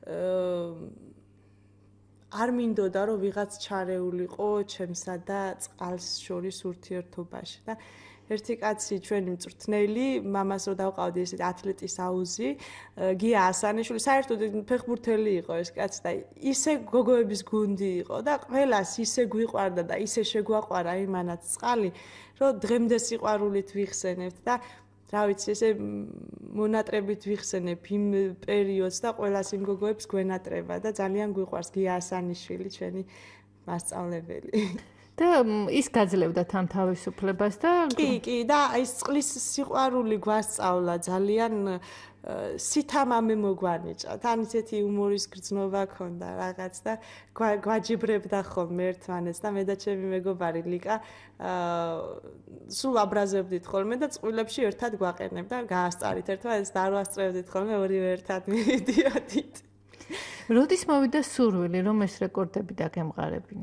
არ მინდოდა რომ ვიღაც ჩარეულიყო ჩემსა და წყალს შორის ურთიერთობაში და ერთი კაცი ჩვენი მწვრთნელი, მამას რო დავყავდი ესე ათლეტის აუზი, გია ასანიშვილი, საერთოდ ფეხბურთელი იყო ეს კაცი და ისე გოგოების გუნდი იყო და ყველას ისე გვიყვარდა და ისე შეგვაყვარა იმანაც წყალი, რომ დღემდე სიყვარულით ვიხსენებთ და რა ვიცი, ესე მონატრებით ვიხსენებ იმ პერიოდს და ყველას იმ გოგოებს გვენატრება და ძალიან გვიყვარს გია ასანიშვილი, ჩვენი მასწავლებელი. და ის გაძლევდა თან თავისუფლებას და კი და აი წყლის სიყვარული გვასწავლა ძალიან სითამამე მოგვანიჭა. თან ისეთი იუმორის გრძნობა ქონდა რაღაც და გვაჯიბრებდა ხოლმე ერთმანეთს და მე და ჩემი მეგობარი ლიკა სულ აბრაზებდით ხოლმე და წყვილებში ერთად გვაყენებ და გაასწარით ერთმანეთს და არ ვასწრებდით ხოლმე ორივე ერთად მივიდიოდით. როდის მოვიდა სურვილი რომ ეს რეკორდები დაგემყარებინათ?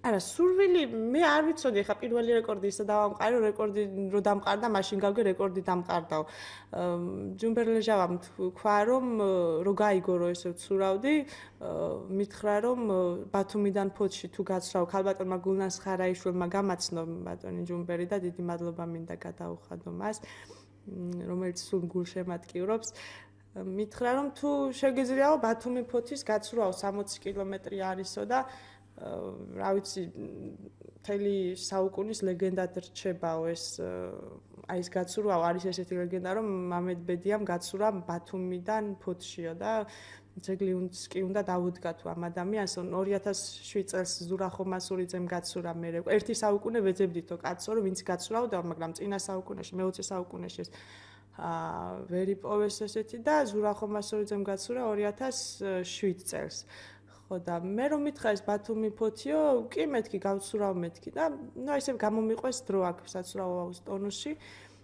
არა, სურვილი მე არ ვიცოდი, ხა პირველი რეკორდი ისე დავამყარო, რეკორდი რო დამყარდა, მაშინ გავგე რეკორდი დამყარდაო. ჯუმბერლეჟავამ თქვა, რომ რო გაიგო რომ ესე ვცურავდი, მითხრა რომ ბათუმიდან ფოთში თუ გაცრავ, ქალბატონმა გულნას ხარაიშვილმა გამაცნო ბატონი ჯუმბერი და დიდი მადლობა მინდა გადაუხადო მას, რომელიც სულ გულშემატკივრობს. მითხრა რომ თუ შეგიძლიაო ბათუმი ფოთის გაცრავ 60 კილომეტრი არისო და რა ვიცი მთელი საუკუნის ლეგენდად რჩებაო ეს აი ეს გაცურვა არის ესეთი ლეგენდა რომ მამედბედიამ გაცურვა ბათუმიდან ფოთშიო და ძეგლი კი უნდა დაუდგა თუ ამ ადამიანს 2007 წელს ზურახო მასურიძემ გაცურვა მე ერთი საუკუნე ვეძებდითო კაცო რომ ვინც გაცურავდა მაგრამ წინა საუკუნეში მე-20 საუკუნეში ეს ვერ იპოვეს ესეთი და ზურახო მასურიძემ გაცურვა 2007 წელს და მე რომ მითხრა ეს ბათუმი ფოთიო, კი მეთქი გავცურავ მეთქი და ნუ ესე გამომიყვეს დრო აქ საცურავ ტონუსში.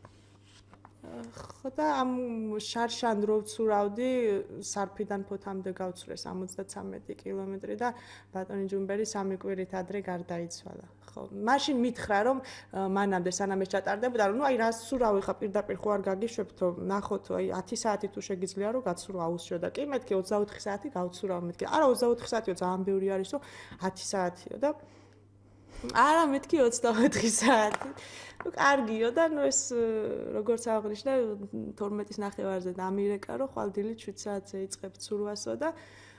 და ამ შარშან რო ვცურავდი, სარფიდან ფოთამდე გავცურე 73 კილომეტრი და ბატონი ჯუმბერი 3 კვირით ადრე გარდაიცვალა. ხო, მაშინ მითხრა რომ მანამდე სანამ ეს ჩატარდებოდა, რომ ნუ აი რას ცურავი ხა პირდაპირ ხო არ გაგიშვებთ, რომ ნახოთ აი 10 საათი თუ შეგიძლია რომ გაცურავ აუზშო და კი მეთქი 24 საათი გავცურავ მეთქი. არა 24 საათიო ძალიან ბევრი არის, რომ 10 საათიო და არა მეთქი 24 საათი. ნუ კარგიო და ნუ ეს როგორც აღნიშნე 12-ის ნახევარზე დამირეკა რომ ხვალ დილით 7 საათზე იწყებ ცურვასო და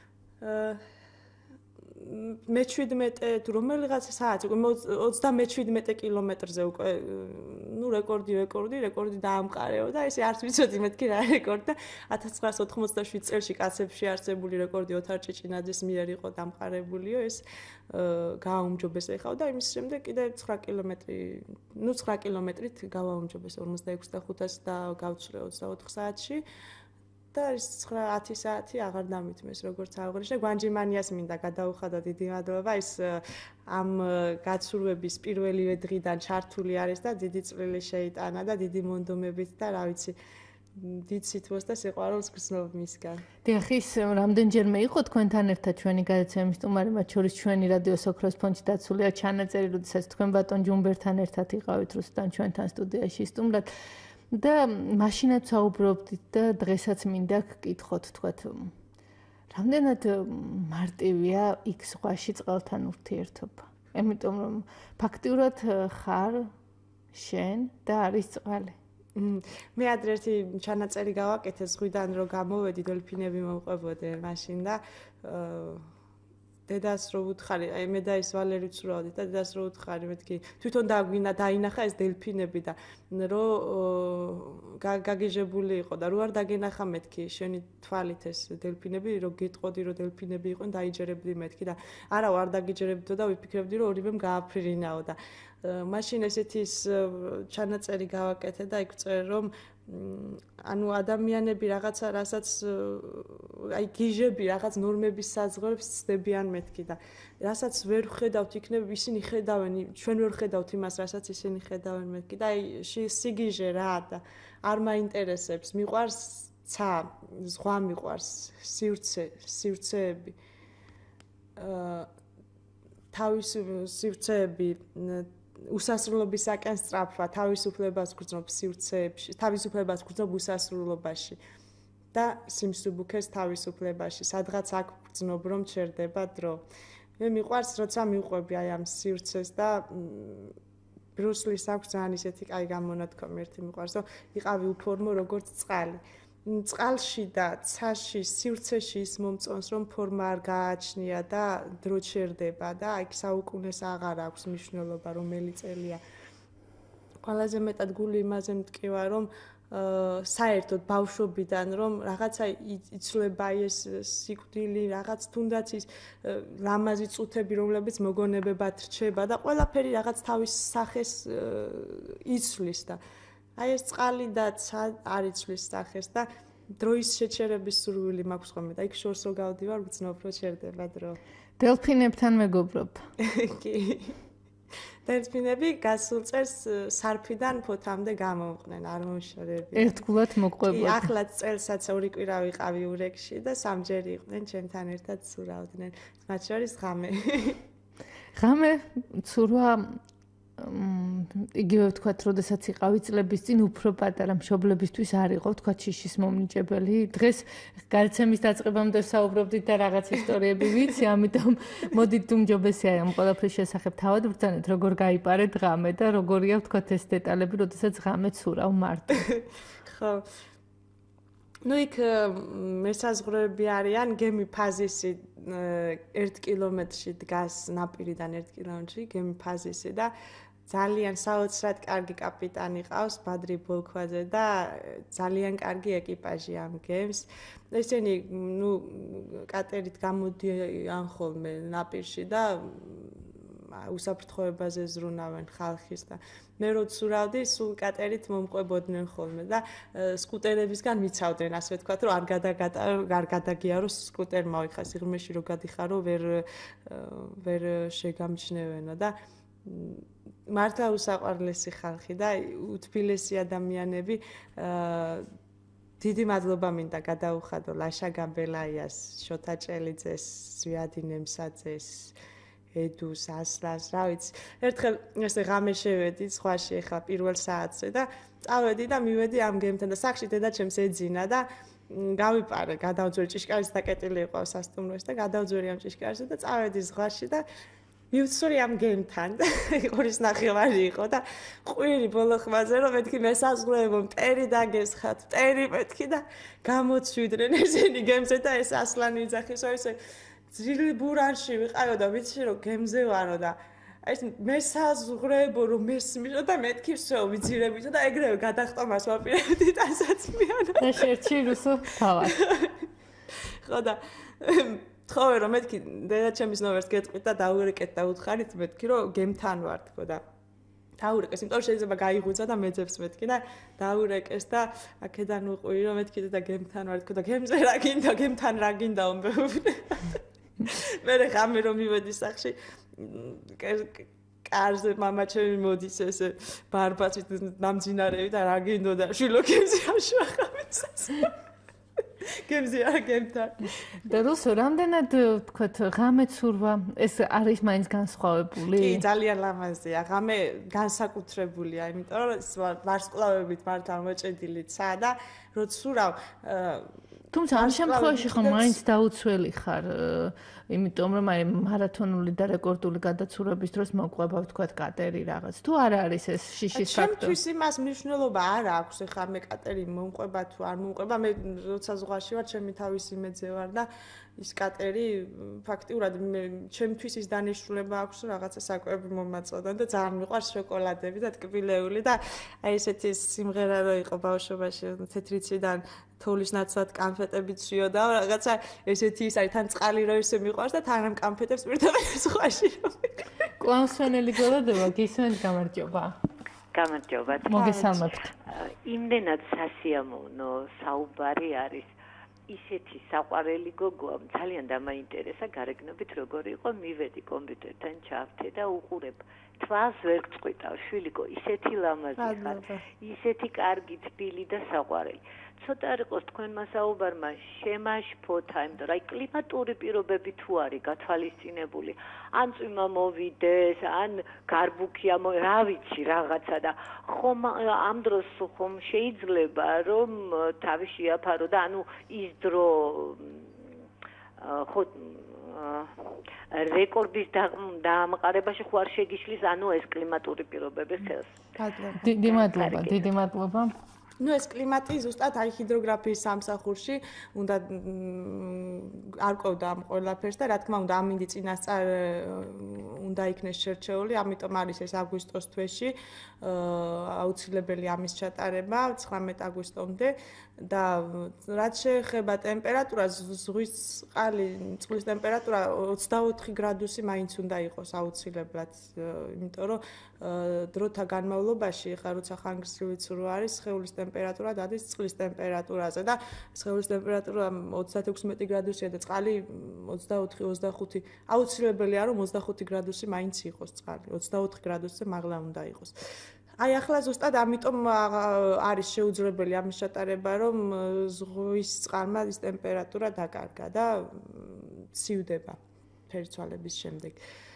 მე-17 თუ რომელიღაც საათი უკვე 37 კილომეტრზე უკვე ნუ რეკორდი დაამყარეო და ესე არც ვიცოდი მეთქი რა რეკორდი და 1987 წელს კაცებში არსებული რეკორდი ოთარ ჭიჭინაძის მიერ იყო დამყარებულიო ეს გააუმჯობეს ეხავ და იმის შემდეგ კიდე 9 კილომეტრი ნუ 9 კილომეტრით გავაუმჯობეს 45-ს და გავცურე 24 საათში და ის 9-10 საათი აღარ დამითმეს როგორც აღნიშნე გვანჯიმანიას მინდა გადაუხადა დიდი მადლობა ის ამ გაცურვების პირველივე დღიდან ჩართული არის და დიდი წვლილი შეიტანა და დიდი მონდომებით და რა ვიცი დიდ სითბოს და სიყვარულს გრძნობ მისგან. დიახ, ის რამდენჯერმე იყო თქვენთან ერთად ჩვენი გადაცემის სტუმარი, მათ შორის ჩვენი რადიო სოქროს ფონდში დაცულია ჩანაწერი, როდესაც თქვენ ბატონ ჯუმბერთან ერთად იყავით რუსთან ჩვენთან სტუდიაში სტუმრად. და მაშინაც საუბრობდით და დღესაც მინდა გკითხოთ თქვათ რამდენად მარტივია იქ ზღვაში წყალთან ურთიერთობა იმიტომ რომ ფაქტიურად ხარ შენ და არის წყალი მე ადრე ერთი ჩანაწერი გავაკეთე ზღვიდან რომ გამოვედი დელფინები მომყვებოდნენ მაშინ და დედას რო უთხარი, აი მე და ის ვალერი ვცურავდი და დედას რო უთხარი, მეთქი თვითონ დაინახა ეს დელფინები და რო გაგიჟებული იყო და რო არ დაგენახა მეთქი შენი თვალით ეს დელფინები, რო გეტყოდი რომ დელფინები იყვნენ, დაიჯერებდი მეთქი და არა არ დაგიჯერებდო და ვიფიქრებდი რომ ორივემ გააფრინაო და მაშინ ესეთი ჩანაწერი გავაკეთე და იქ წერე რომ ანუ ადამიანები რაღაცა რასაც აი გიჟები რაღაც ნორმების საზღვრებს ცდებიან მეთქი და რასაც ვერ ხედავთ იქნებ ისინი ხედავენ ჩვენ ვერ ხედავთ იმას რასაც ისინი ხედავენ მეთქი და აი სიგიჟე რა და არ მაინტერესებს მიყვარს ცა ზღვა მიყვარს სივრცეები თავის სივრცეები უსასრულობისაკენ სწრაფვა, თავისუფლებას გრძნობ სივრცეებში, თავისუფლებას გრძნობ უსასრულობაში და სიმსუბუქეს თავისუფლებაში, სადღაც აქ გრძნობ რომ ჩერდება დრო. მე მიყვარს როცა მივყვები აი ამ სივრცეს და ბრუსლის აქვს ძალიან ისეთი კაი გამონათქვამი ერთი მიყვარს, რომ იყავი უფორმო როგორც წყალი. წყალში და ცაში, სივრცეში ის მომწონს, რომ ფორმა არ გააჩნია და დრო ჩერდება და აი საუკუნეს აღარ აქვს მნიშვნელობა, რომელი წელია. ყველაზე მეტად გული იმაზე მტკივა, რომ საერთოდ ბავშვობიდან რომ რაღაცა იცვლება ეს სიკვდილი, რაღაც თუნდაც ის ლამაზი წუთები, რომლებიც მოგონებებად რჩება და ყველაფერი რაღაც თავის სახეს იცვლის და აი ეს წყალი და ცა არ იცვლის სახეს და დროის შეჩერების სურვილი მაქვს ხოლმე და იქ შორს რო გავდივარ ვგრძნობ რომ ჩერდება დრო. დელფინებთან მეგობრობ. კი. დელფინები გასულ წელს სარფიდან ფოთამდე გამოვყვნენ, არ მომშორებია. ერთგულად მოყვებოდნენ. კი, ახლა წელსაც 2 კვირა ვიყავი ურეკში და სამჯერ იყვნენ ჩემთან ერთად ცურავდნენ. მათ შორის ღამე. ღამე ცურვა იგივე ვთქვათ, როდესაც იყავი წლების წინ უფრო პატარა მშობლებისთვის არ იყო, ვთქვათ, შიშის მომნიჭებელი. დღეს გადაცემის დაწყებამდე საუბრობდით და რაღაც ისტორიები ვიცი, ამიტომ მოდით უმჯობესია ამ ყველაფრის შესახებ თავად ვბრძანეთ, როგორ გაიპარეთ ღამე და როგორია ვთქვათ ეს დეტალები, როდესაც ღამე ცურავ მარტო. ხო. ნუ იქ მესაზღვრეები არიან გემი ფაზისი 1 კილომეტრში დგას ნაპირიდან 1 კილომეტრში გემი ფაზისი და ძალიან საოცრად კარგი კაპიტანი ყავს ბადრი ბოლქვაძე და ძალიან კარგი ეკიპაჟი ამ გემს. ესენი ნუ კატერით გამოდიან ხოლმე ნაპირში და უსაფრთხოებაზე ზრუნავენ ხალხის და მე რო ცურავდი, სულ კატერით მომყვებოდნენ ხოლმე და სკუტერებისგან მიცავდნენ, ასე ვთქვათ, რომ არ გადაგიაროს სკუტერ მოიხარ სიღრმეში რო გადიხარო, ვერ შეგამჩნევენო და მართლა უსაყვარლესი ხალხი და უთბილესი ადამიანები დიდი მადლობა მინდა გადაუხადო ლაშა გაბელაიას, შოთა ჭელიძეს, ზვიადი ნემსაძეს, ედუს, ასლას, რა ვიცი. ერთხელ ესე ღამე შევედი ზღვაში ახლა პირველ საათზე და წავედი და მივედი ამ გემთან და სახში დედაჩემს ეძინა და გავიპარე, გადავძვერი ჭიშკარის დაკეტილი იყო სასტუმროში და გადავძვერი ამ ჭიშკარზე და წავედი ზღვაში და მივცური ამ გემთან და ყურის ნახევარი იყო და ყვირი ბოლო ხმაზე რომ მეთქი მესაზღვრეებო მტერი დაგესხათ, მტერი მეთქი და გამოცვიდნენ ესენი გემზე და ეს ასლანი იძახისო ესე ძილი ბურანში ვიყავო და ვიცი რომ გემზე ვარო და ეს მესაზღვრეებო რომ მესმისო და მეთქი всё ვიძირებითო და ეგრევე გადახტომას ვაპირებდი ტანსაცმიანად და შერჩი რუსო თავად ხო და თხოვე რომ მეთქი დედაჩემის ნომერს გეტყვით და დაურეკეთ და უთხარით მეთქი რომ გემთან ვარ თქო და დაურეკეს იმიტომ შეიძლება გაიღვიძა და მეძებს მეთქი და დაურეკეს და აქედან უყვირი რომ მეთქი და გემთან ვარ თქო და გემზე რა გინდა გემთან რა გინდა უმბეუბნე მე ღამე რომ მივედი სახში კარზე მამაჩემი მოდის ესე ბარბაცით ნამძინარები და რა გინდოდა შვილო გემზე აშახავიცას გემზე არ გემთან და რუსო რამდენად ვთქვათ ღამე ცურვა ეს არის მაინც განსხვავებული? კი ძალიან ლამაზია ღამე განსაკუთრებულია იმიტომ რომ ვარსკვლავებით მართლა მოჭედილიცა და რო ცურავ თუმცა ამ შემთხვევაში ხომ მაინც დაუცველი ხარ იმიტომ რომ აი მარათონული და რეკორდული გადაცურების დროს მოყვება ვთქვათ კატერი რაღაც თუ არ არის ეს შიშის ფაქტორი ჩემთვის იმას მნიშვნელობა არ აქვს ეხლა მე კატერი მომყვება თუ არ მომყვება მე როცა ზღვაში ვარ ჩემი თავის იმედზე ვარ და ის კატერი ფაქტიურად ჩემთვის ის დანიშნულება აქვს რომ რაღაცა საკვები მომაწოდან და ძალიან მიყვარს შოკოლადები და ტკბილეული და აი ესეთი სიმღერა რო იყო ბავშვობაში თეთრიციდან თოვლის ნაცვლად კანფეტები ცვიოდა რაღაცა ესეთი ის არის თან წყალი რო ისე მიყვარს და თან ამ კანფეტებს პირდაპირ ზღვაში კვანსვენელი გველოდება გისმენთ გამარჯობა გამარჯობა მოგესალმებთ იმდენად სასიამოვნო საუბარი არის ისეთი საყვარელი გოგოა ძალიან დამაინტერესა გარეგნობით როგორი იყო მივედი კომპიუტერთან ჩავთე და უყურებ თვალს ვერ წყვიტავ შვილიკო ისეთი ლამაზი ხარ ისეთი კარგი თბილი და საყვარელი ცოტა არ იყოს თქვენმა საუბარმა შემაშფოთა იმიტომ რომ აი კლიმატური პირობები თუ არის გათვალისწინებული ან წვიმა მოვიდეს ან გარბუქია რა ვიცი რაღაცა და ხომ ამ დროს ხომ შეიძლება რომ თავი შეაფარო და ანუ ის დრო ხო რეკორდის დაამყარებაში ხო არ შეგიშლის ანუ ეს კლიმატური პირობები ხელს დიდი მადლობა ну ეს კლიმატი ზუსტად აი ჰიდროგრაფიის სამსახურში უნდა არ ყვევდა ამ ყველაფერს და რა თქმა უნდა ამინდი წინასწარ უნდა იქნეს შერჩეული, ამიტომ არის ეს აგვისტოს თვეში აუცილებელი ამის ჩატარება 19 აგვისტომდე და რაც შეეხება ტემპერატურას ზღვის წყლის ტემპერატურა 24 გრადუსი მაინც უნდა იყოს აუცილებლად, იმიტომ რომ დროთა განმავლობაში ხა როცა ხანგრძლივი ცურვა არის, სხეულის ტემპერატურა დადის წყლის ტემპერატურაზე და სხეულის ტემპერატურა 36 გრადუსია და წყალი 24-25 აუცილებელია რომ 25 გრადუსი მაინც იყოს წყალი, 24 გრადუსზე მაღლა უნდა იყოს. აი ახლა ზუსტად ამიტომ არის შეუძლებელი ამის ჩატარება, რომ ზღვის წყალმა ის ტემპერატურა დაკარგა და ცივდება ფერცვალების შემდეგ.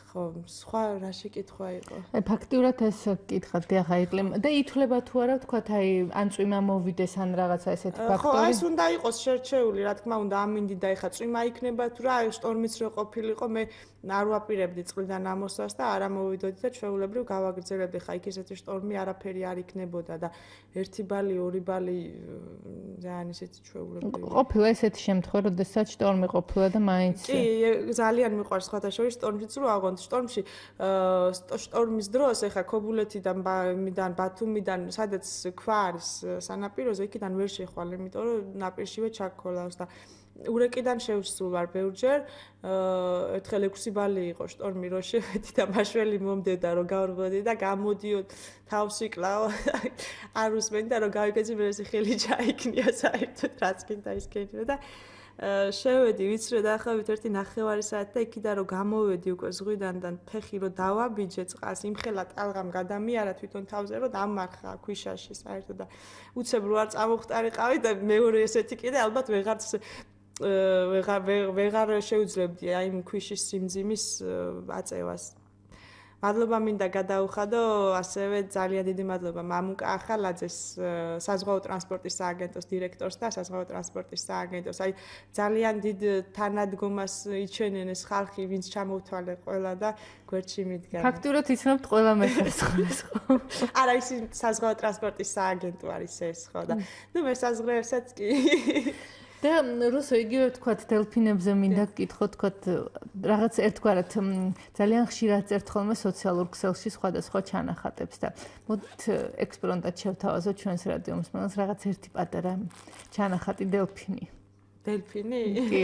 ხო, სხვა რა შეკითხვა იყო? აი ფაქტიურად ეს კითხავ დიახ აიკლემ და ითვლება თუ არა თქვა აი ან წვიმა მოვიდეს ან რაღაცა ესეთი ფაქტორი. ხო, ეს უნდა იყოს შერჩეული, რა თქმა უნდა, ამინდი და ეხა წვიმა იქნება თუ რა, აი შტორმიც რო ყოფილიყო, მე არ ვაპირებდი წყლიდან ამოსვლას და არ ამოვიდოდი და ჩვეულებრივ გავაგრძელებდი, ხა იქ ესეთი შტორმი არაფერი არ იქნებოდა და 1 ბალი, 2 ბალი ძალიან ისეთი ჩვეულებრივი. ყოფილა ესეთი შემთხვევა, როდესაც შტორმი ყოფილა და მაინც კი, ძალიან მიყვარს სხვათა შორის შტორმშიც რო ავღოთ. შტორმში შტორმის დროს ეხა ქობულეთიდან ბათუმიდან სადაც ქვა არის სანაპიროზე, იქიდან ვერ შეხვალ, იმიტომ რომ ნაპირშივე ჩაქოლავს და ურეკიდან შევსულ ვარ ბევრჯერ. ერთხელ 6 ბალი იყო შტორმი რო შევედი და მაშველი მომდევდა რომ გავრბოდი და გამოდიოდ თავს ვიკლავ. არ უსმენდა რომ გავიგეძი მე ეს ხელი ჩაიქნია საერთოდ რაც კიდე ის კეთდა და შევედი ვიცრე დაახლოებით 1.5 საათი და იქიდან რომ გამოვედი უკვე ზღვიდან და ფეხი რომ დავაბიჯე წყალს იმხელა ტალღამ გადამიარა თვითონ თავზე რომ დამარხა ქვიშაში საერთოდ და უცებ რო არ წამოხტარიყავი და მეორე ესეთი კიდე ალბათ ვეღარ შეუძლებდი აი იმ ქვიშის სიმძიმის აწევას. მადლობა მინდა გადაუხადო ასევე ძალიან დიდი მადლობა მამუკა ახალაძეს საზღვაო ტრანსპორტის სააგენტოს დირექტორს და საზღვაო ტრანსპორტის სააგენტოს აი ძალიან დიდ თანადგომას იჩენენ ეს ხალხი ვინც ჩამოვთვალე ყველა და გვერდში მიდგა. ფაქტურად იცნობთ ყველა მეხსხლეს ხო? არა ის საზღვაო ტრანსპორტის სააგენტო არის ეს ხო და ნუ მე საზღვრებსაც კი და რუსო იგივე თქვათ დელფინებზე მინდა გკითხო თქვათ რაღაც ერთგვარად ძალიან ხშირად წერთ ხოლმე სოციალურ ქსელში სხვადასხვა ჩანახატებს და მოდით ექსპრონტად შევთავაზოთ ჩვენს რადიო მსმენელს რაღაც ერთი პატარა ჩანახატი დელფინი. დელფინი? კი.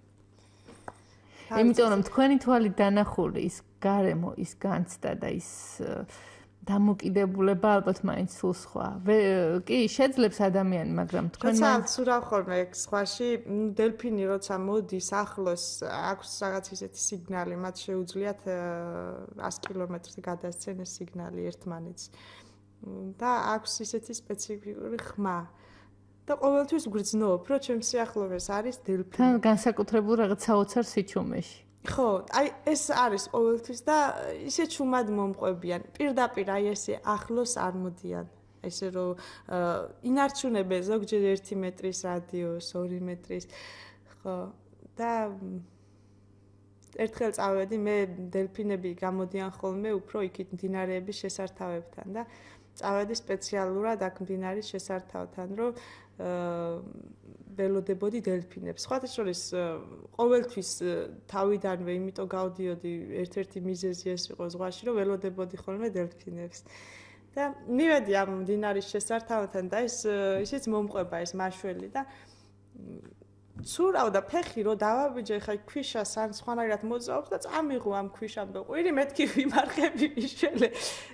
იმიტომ რომ თქვენი თვალი დანახული ის გარემო, ის განცდა და ის დამოკიდებულება ალბათ მაინც სულ სხვა. კი, შეძლებს ადამიანი, მაგრამ თქვენ მაინც სურავ ხოლმე სხვაში, დელფინი როცა მოდის ახლოს, აქვს რაღაც ისეთი სიგნალი, მათ შეუძლიათ 100 კილომეტრზე გადასცენ ეს სიგნალი ერთმანეთს. და აქვს ისეთი სპეციფიკური ხმა. და ყოველთვის გრძნობ, რომ ჩემს სიახლოვეს არის დელფინი. თან განსაკუთრებულ რაღაც საოცარ სიჩუმეში. ხო, აი ეს არის ყოველთვის და ისე ჩუმად მომყვებიან. პირდაპირ აი ესე ახლოს არ მოდიან. ესე რომ ინარჩუნებენ ზოგჯერ 1 მეტრის რადიუსს, 2 მეტრის. ხო, და ერთხელ წავედი მე დელფინები გამოდიან ხოლმე უფრო იქით მდინარეების შესართავებთან და წავედი სპეციალურად აქ მდინარის შესართავთან, რომ ველოდებოდი დელფინებს. სხვათა შორის ყოველთვის თავიდანვე იმიტომ გავდიოდი ერთ-ერთი მიზეზი ეს იყო ზღვაში, რომ ველოდებოდი ხოლმე დელფინებს. და მივედი ამ მდინარის შესართავთან და ისიც მომყვება ეს მაშველი და ცურავ და ფეხი რო დავაბიჯე ხა ქვიშას ან სხვანაირად მოძრაობს და წამიღო ამ ქვიშამდე ყვირი მეთქი ვიმარხები მიშველე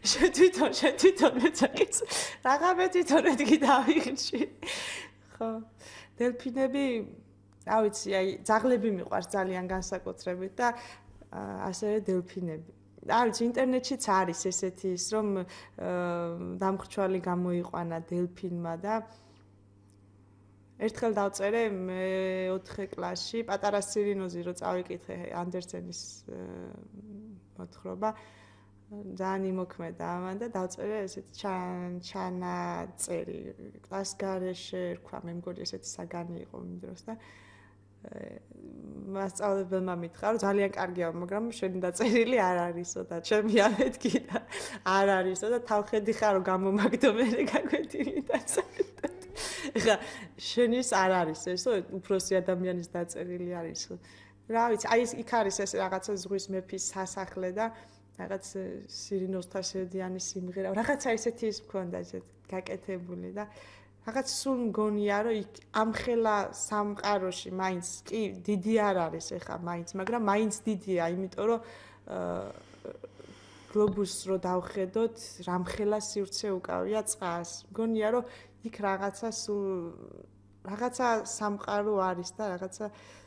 თვითონ მეცაკიც რაღა თვითონ მეთქი დავიღში ხო დელფინები რა ვიცი აი ძაღლები მიყვარს ძალიან განსაკუთრებით და ასევე დელფინები არ ვიცი ინტერნეტშიც არის ესეთი ის რომ დამხრჩვალი გამოიყვანა დელფინმა და ერთხელ დავწერე მე 4 კლასში პატარა სირინოზი რო წავიკითხე ანდერსენის მოთხრობა ძალიან იმოქმედა ამან და დავწერე ესეთი ჩანაწერი კლასგარეშე რქვა მე მგონი ესეთი საგანი იყო იმ დროს და მასწავლებელმა მითხრა რომ ძალიან კარგია მაგრამ შენი დაწერილი არ არისო და ჩემი ამეთქი და არ არისო და თავხედი ხარო გამომაგდო მე გაგვეთილი და ეხა შენის არ არის ესო უფროსი ადამიანის დაწერილი არისო რა ვიცი აი ის იქ არის ეს რაღაცა ზღვის მეფის სასახლე და რაღაც სირინოსთან შედიანი სიმღერა რაღაცა ისეთი ის მქონდა გაკეთებული და რაღაც სულ მგონია რომ იქ ამხელა სამყაროში მაინც კი დიდი არ არის ეხა მაინც მაგრამ მაინც დიდია იმიტომ რომ გლობუსს რო დავხედოთ რამხელა სივრცე უკავია წყალს მგონია რომ იქ რაღაცა სამყარო არის და რაღაცა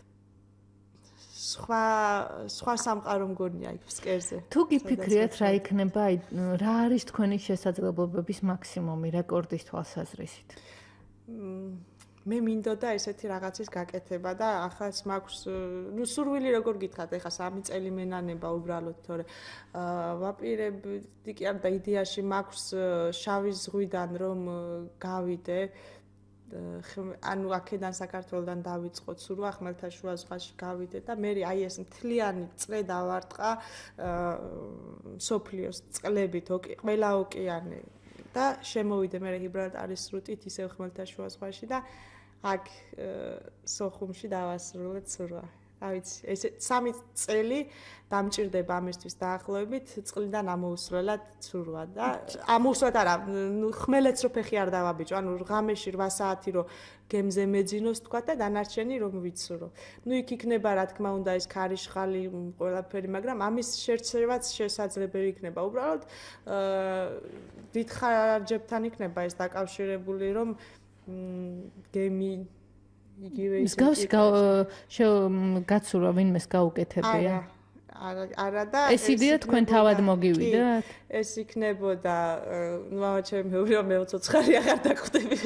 სხვა სამყარო მგონია იქ ფსკერზე. თუ გიფიქრიათ რა იქნება, აი რა არის თქვენი შესაძლებლობების მაქსიმუმი რეკორდის თვალსაზრისით? მე მინდოდა ესეთი რაღაცის გაკეთება და ახაც მაქვს ნუ სურვილი როგორ გითხრათ ეხა 3 წელი მენანება უბრალოდ თორე ვაპირებდი კი არ და იდეაში მაქვს შავი ზღვიდან რომ გავიდე ანუ აქედან საქართველოსდან დავიწყოთ სურვა ხმელთაშუა ზღვაში გავიდე და მე აი ეს მთლიანი წრე დავარტყა სოფლიოს წყლებით ყველა ოკეანე და შემოვიდე მე გიბრალტარის სრუტით ისევ ხმელთაშუა ზღვაში და აქ სოხუმში დავასრულეთ სურვა. რა ვიცი, ესე 3 წელი დამჭირდება ამისთვის დაახლოებით წყლიდან ამოუსვლელად სურვა და ამოუსვლად არა, ხმელეთს რო ფეხი არ დავაბიჭო, ანუ ღამეში 8 საათი რო გემზე მეძინოს თქვა და დანარჩენი რომ ვიცურო. ნუ იქ იქნება რა თქმა უნდა ეს ქარიშხალი ყველაფერი, მაგრამ ამის შერჩევაც შესაძლებელი იქნება. უბრალოდ დიდ ხარჯებთან იქნება ეს დაკავშირებული რომ გემი იგივე ის გაცურვა ვინმეს გაუკეთებია არა და ეს იდეა თქვენ თავად მოგივიდათ ეს იქნებოდა მამაჩემი რომ მე უცოცხარი აღარ დახვდები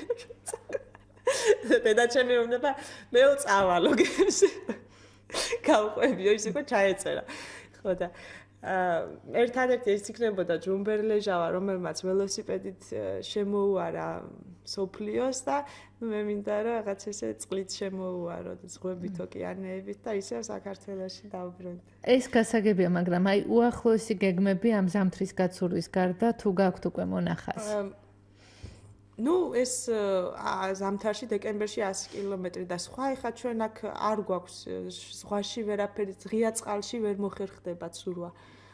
დედაჩემი რომ ნება მე წავალო გემზე გავყვებიო ის უკვე ჩაეწერა ხო და ერთადერთი ეს იქნებოდა ჯუმბერლეჟავა რომელმაც ველოსიპედით შემოუარა სოფლიოს და მე მინდა რომ რაღაც ესე წყლით შემოუარო ზღვებით ოკეანეებით და ისევ საქართველოში დავბრუნდე ეს გასაგებია მაგრამ აი უახლოესი გეგმები ამ ზამთრის გაცურვის გარდა თუ გაქვთ უკვე მონახას ნუ ეს ზამთარში დეკემბერში 100 კილომეტრი და სხვა ეხა ჩვენ აქ არ გვაქვს ზღვაში ვერაფერი ღია წყალში ვერ მოხერხდება ცურვა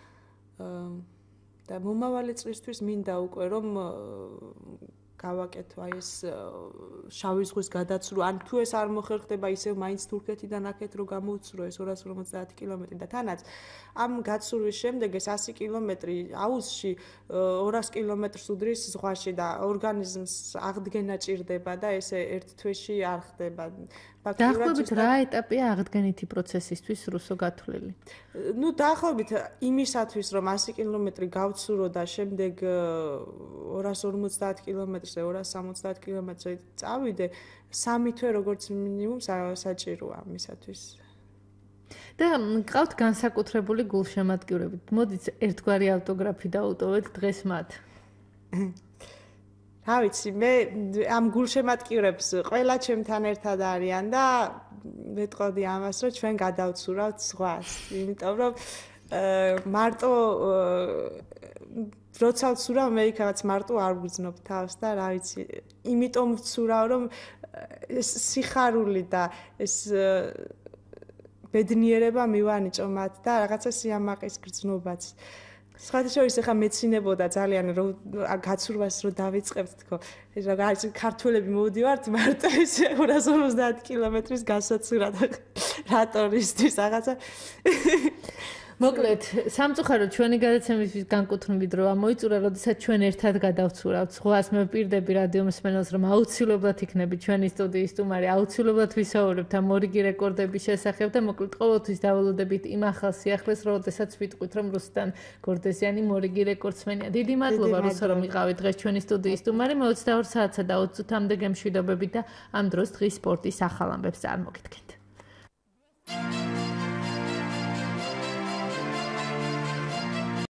და მომავალი წლისთვის მინდა უკვე რომ გავაკეთო აი ეს შავი ზღვის გადაცრუვა ან თუ ეს არ მოხერხდება ისევ მაინც თურქეთიდან აქეთ რო გამოვცრო ეს 250 კილომეტრი და თანაც ამ გაცურვის შემდეგ ეს 100 კილომეტრი აუზში 200 კილომეტრს უდრის ზღვაში და ორგანიზმს აღდგენა ჭირდება და ესე ერთ თვეში არ ხდება დაახლოებით რა ეტაპია აღდგენითი პროცესისთვის რუსო გათვლილი? ნუ დაახლოებით იმისათვის რომ 100 კილომეტრი გავცურო და შემდეგ 250 კილომეტრზე 270 კილომეტრზე წავიდე 3 თვე როგორც მინიმუმ საჭიროა მისათვის. და ყავთ განსაკუთრებული გულშემატკივრები. მოდით ერთგვარი ავტოგრაფი დაუტოვეთ დღეს მათ. რა ვიცი, მე ამ გულშემატკივრებს ყველა ჩემთან ერთად არიან და მეტყოდი ამას, რომ ჩვენ გადავცურავთ ზღვას. იმიტომ რომ მარტო როცა ვცურავ მე იქაც მარტო არ ვგრძნობ თავს და რა ვიცი, იმიტომ ვცურავ რომ ეს სიხარული და ეს ბედნიერება მივანიჭო მათ და რაღაცა სიამაყის გრძნობაც. სხვადასხვა ეხა მეცინებოდა ძალიან რომ გაცურვას რო დავიწყებთ თქო ეს რაღაც ქართველები მოვდივართ მარტო ეს 250 კილომეტრის გასაცურა და რატორისთვის რაღაცა მოკლედ სამწუხაროდ ჩვენი გადაცემისთვის განკუთვნილი დრო ამოიწურა, როდესაც ჩვენ ერთად გადავცურავთ ზღვას. მე ვპირდები რადიო მსმენელს, რომ აუცილებლად იქნები ჩვენი სტუდიის სტუმარი, აუცილებლად ვისაუბრებთ ამ მორიგი რეკორდების შესახებ და მოკლედ ყოველთვის დავალოდებით იმ ახალ სიახლეს, როდესაც ვიტყვით, რომ რუსტან გორდეზიანი მორიგი რეკორდსმენია. დიდი მადლობა რუსო, რომ იყავით დღეს ჩვენი სტუდიის სტუმარი. მე 22 საათსა და 20 წუთამდე გემშვიდობებით და ამ დროს დღის სპორტის ახალ ამბებს წარმოგიდგენთ.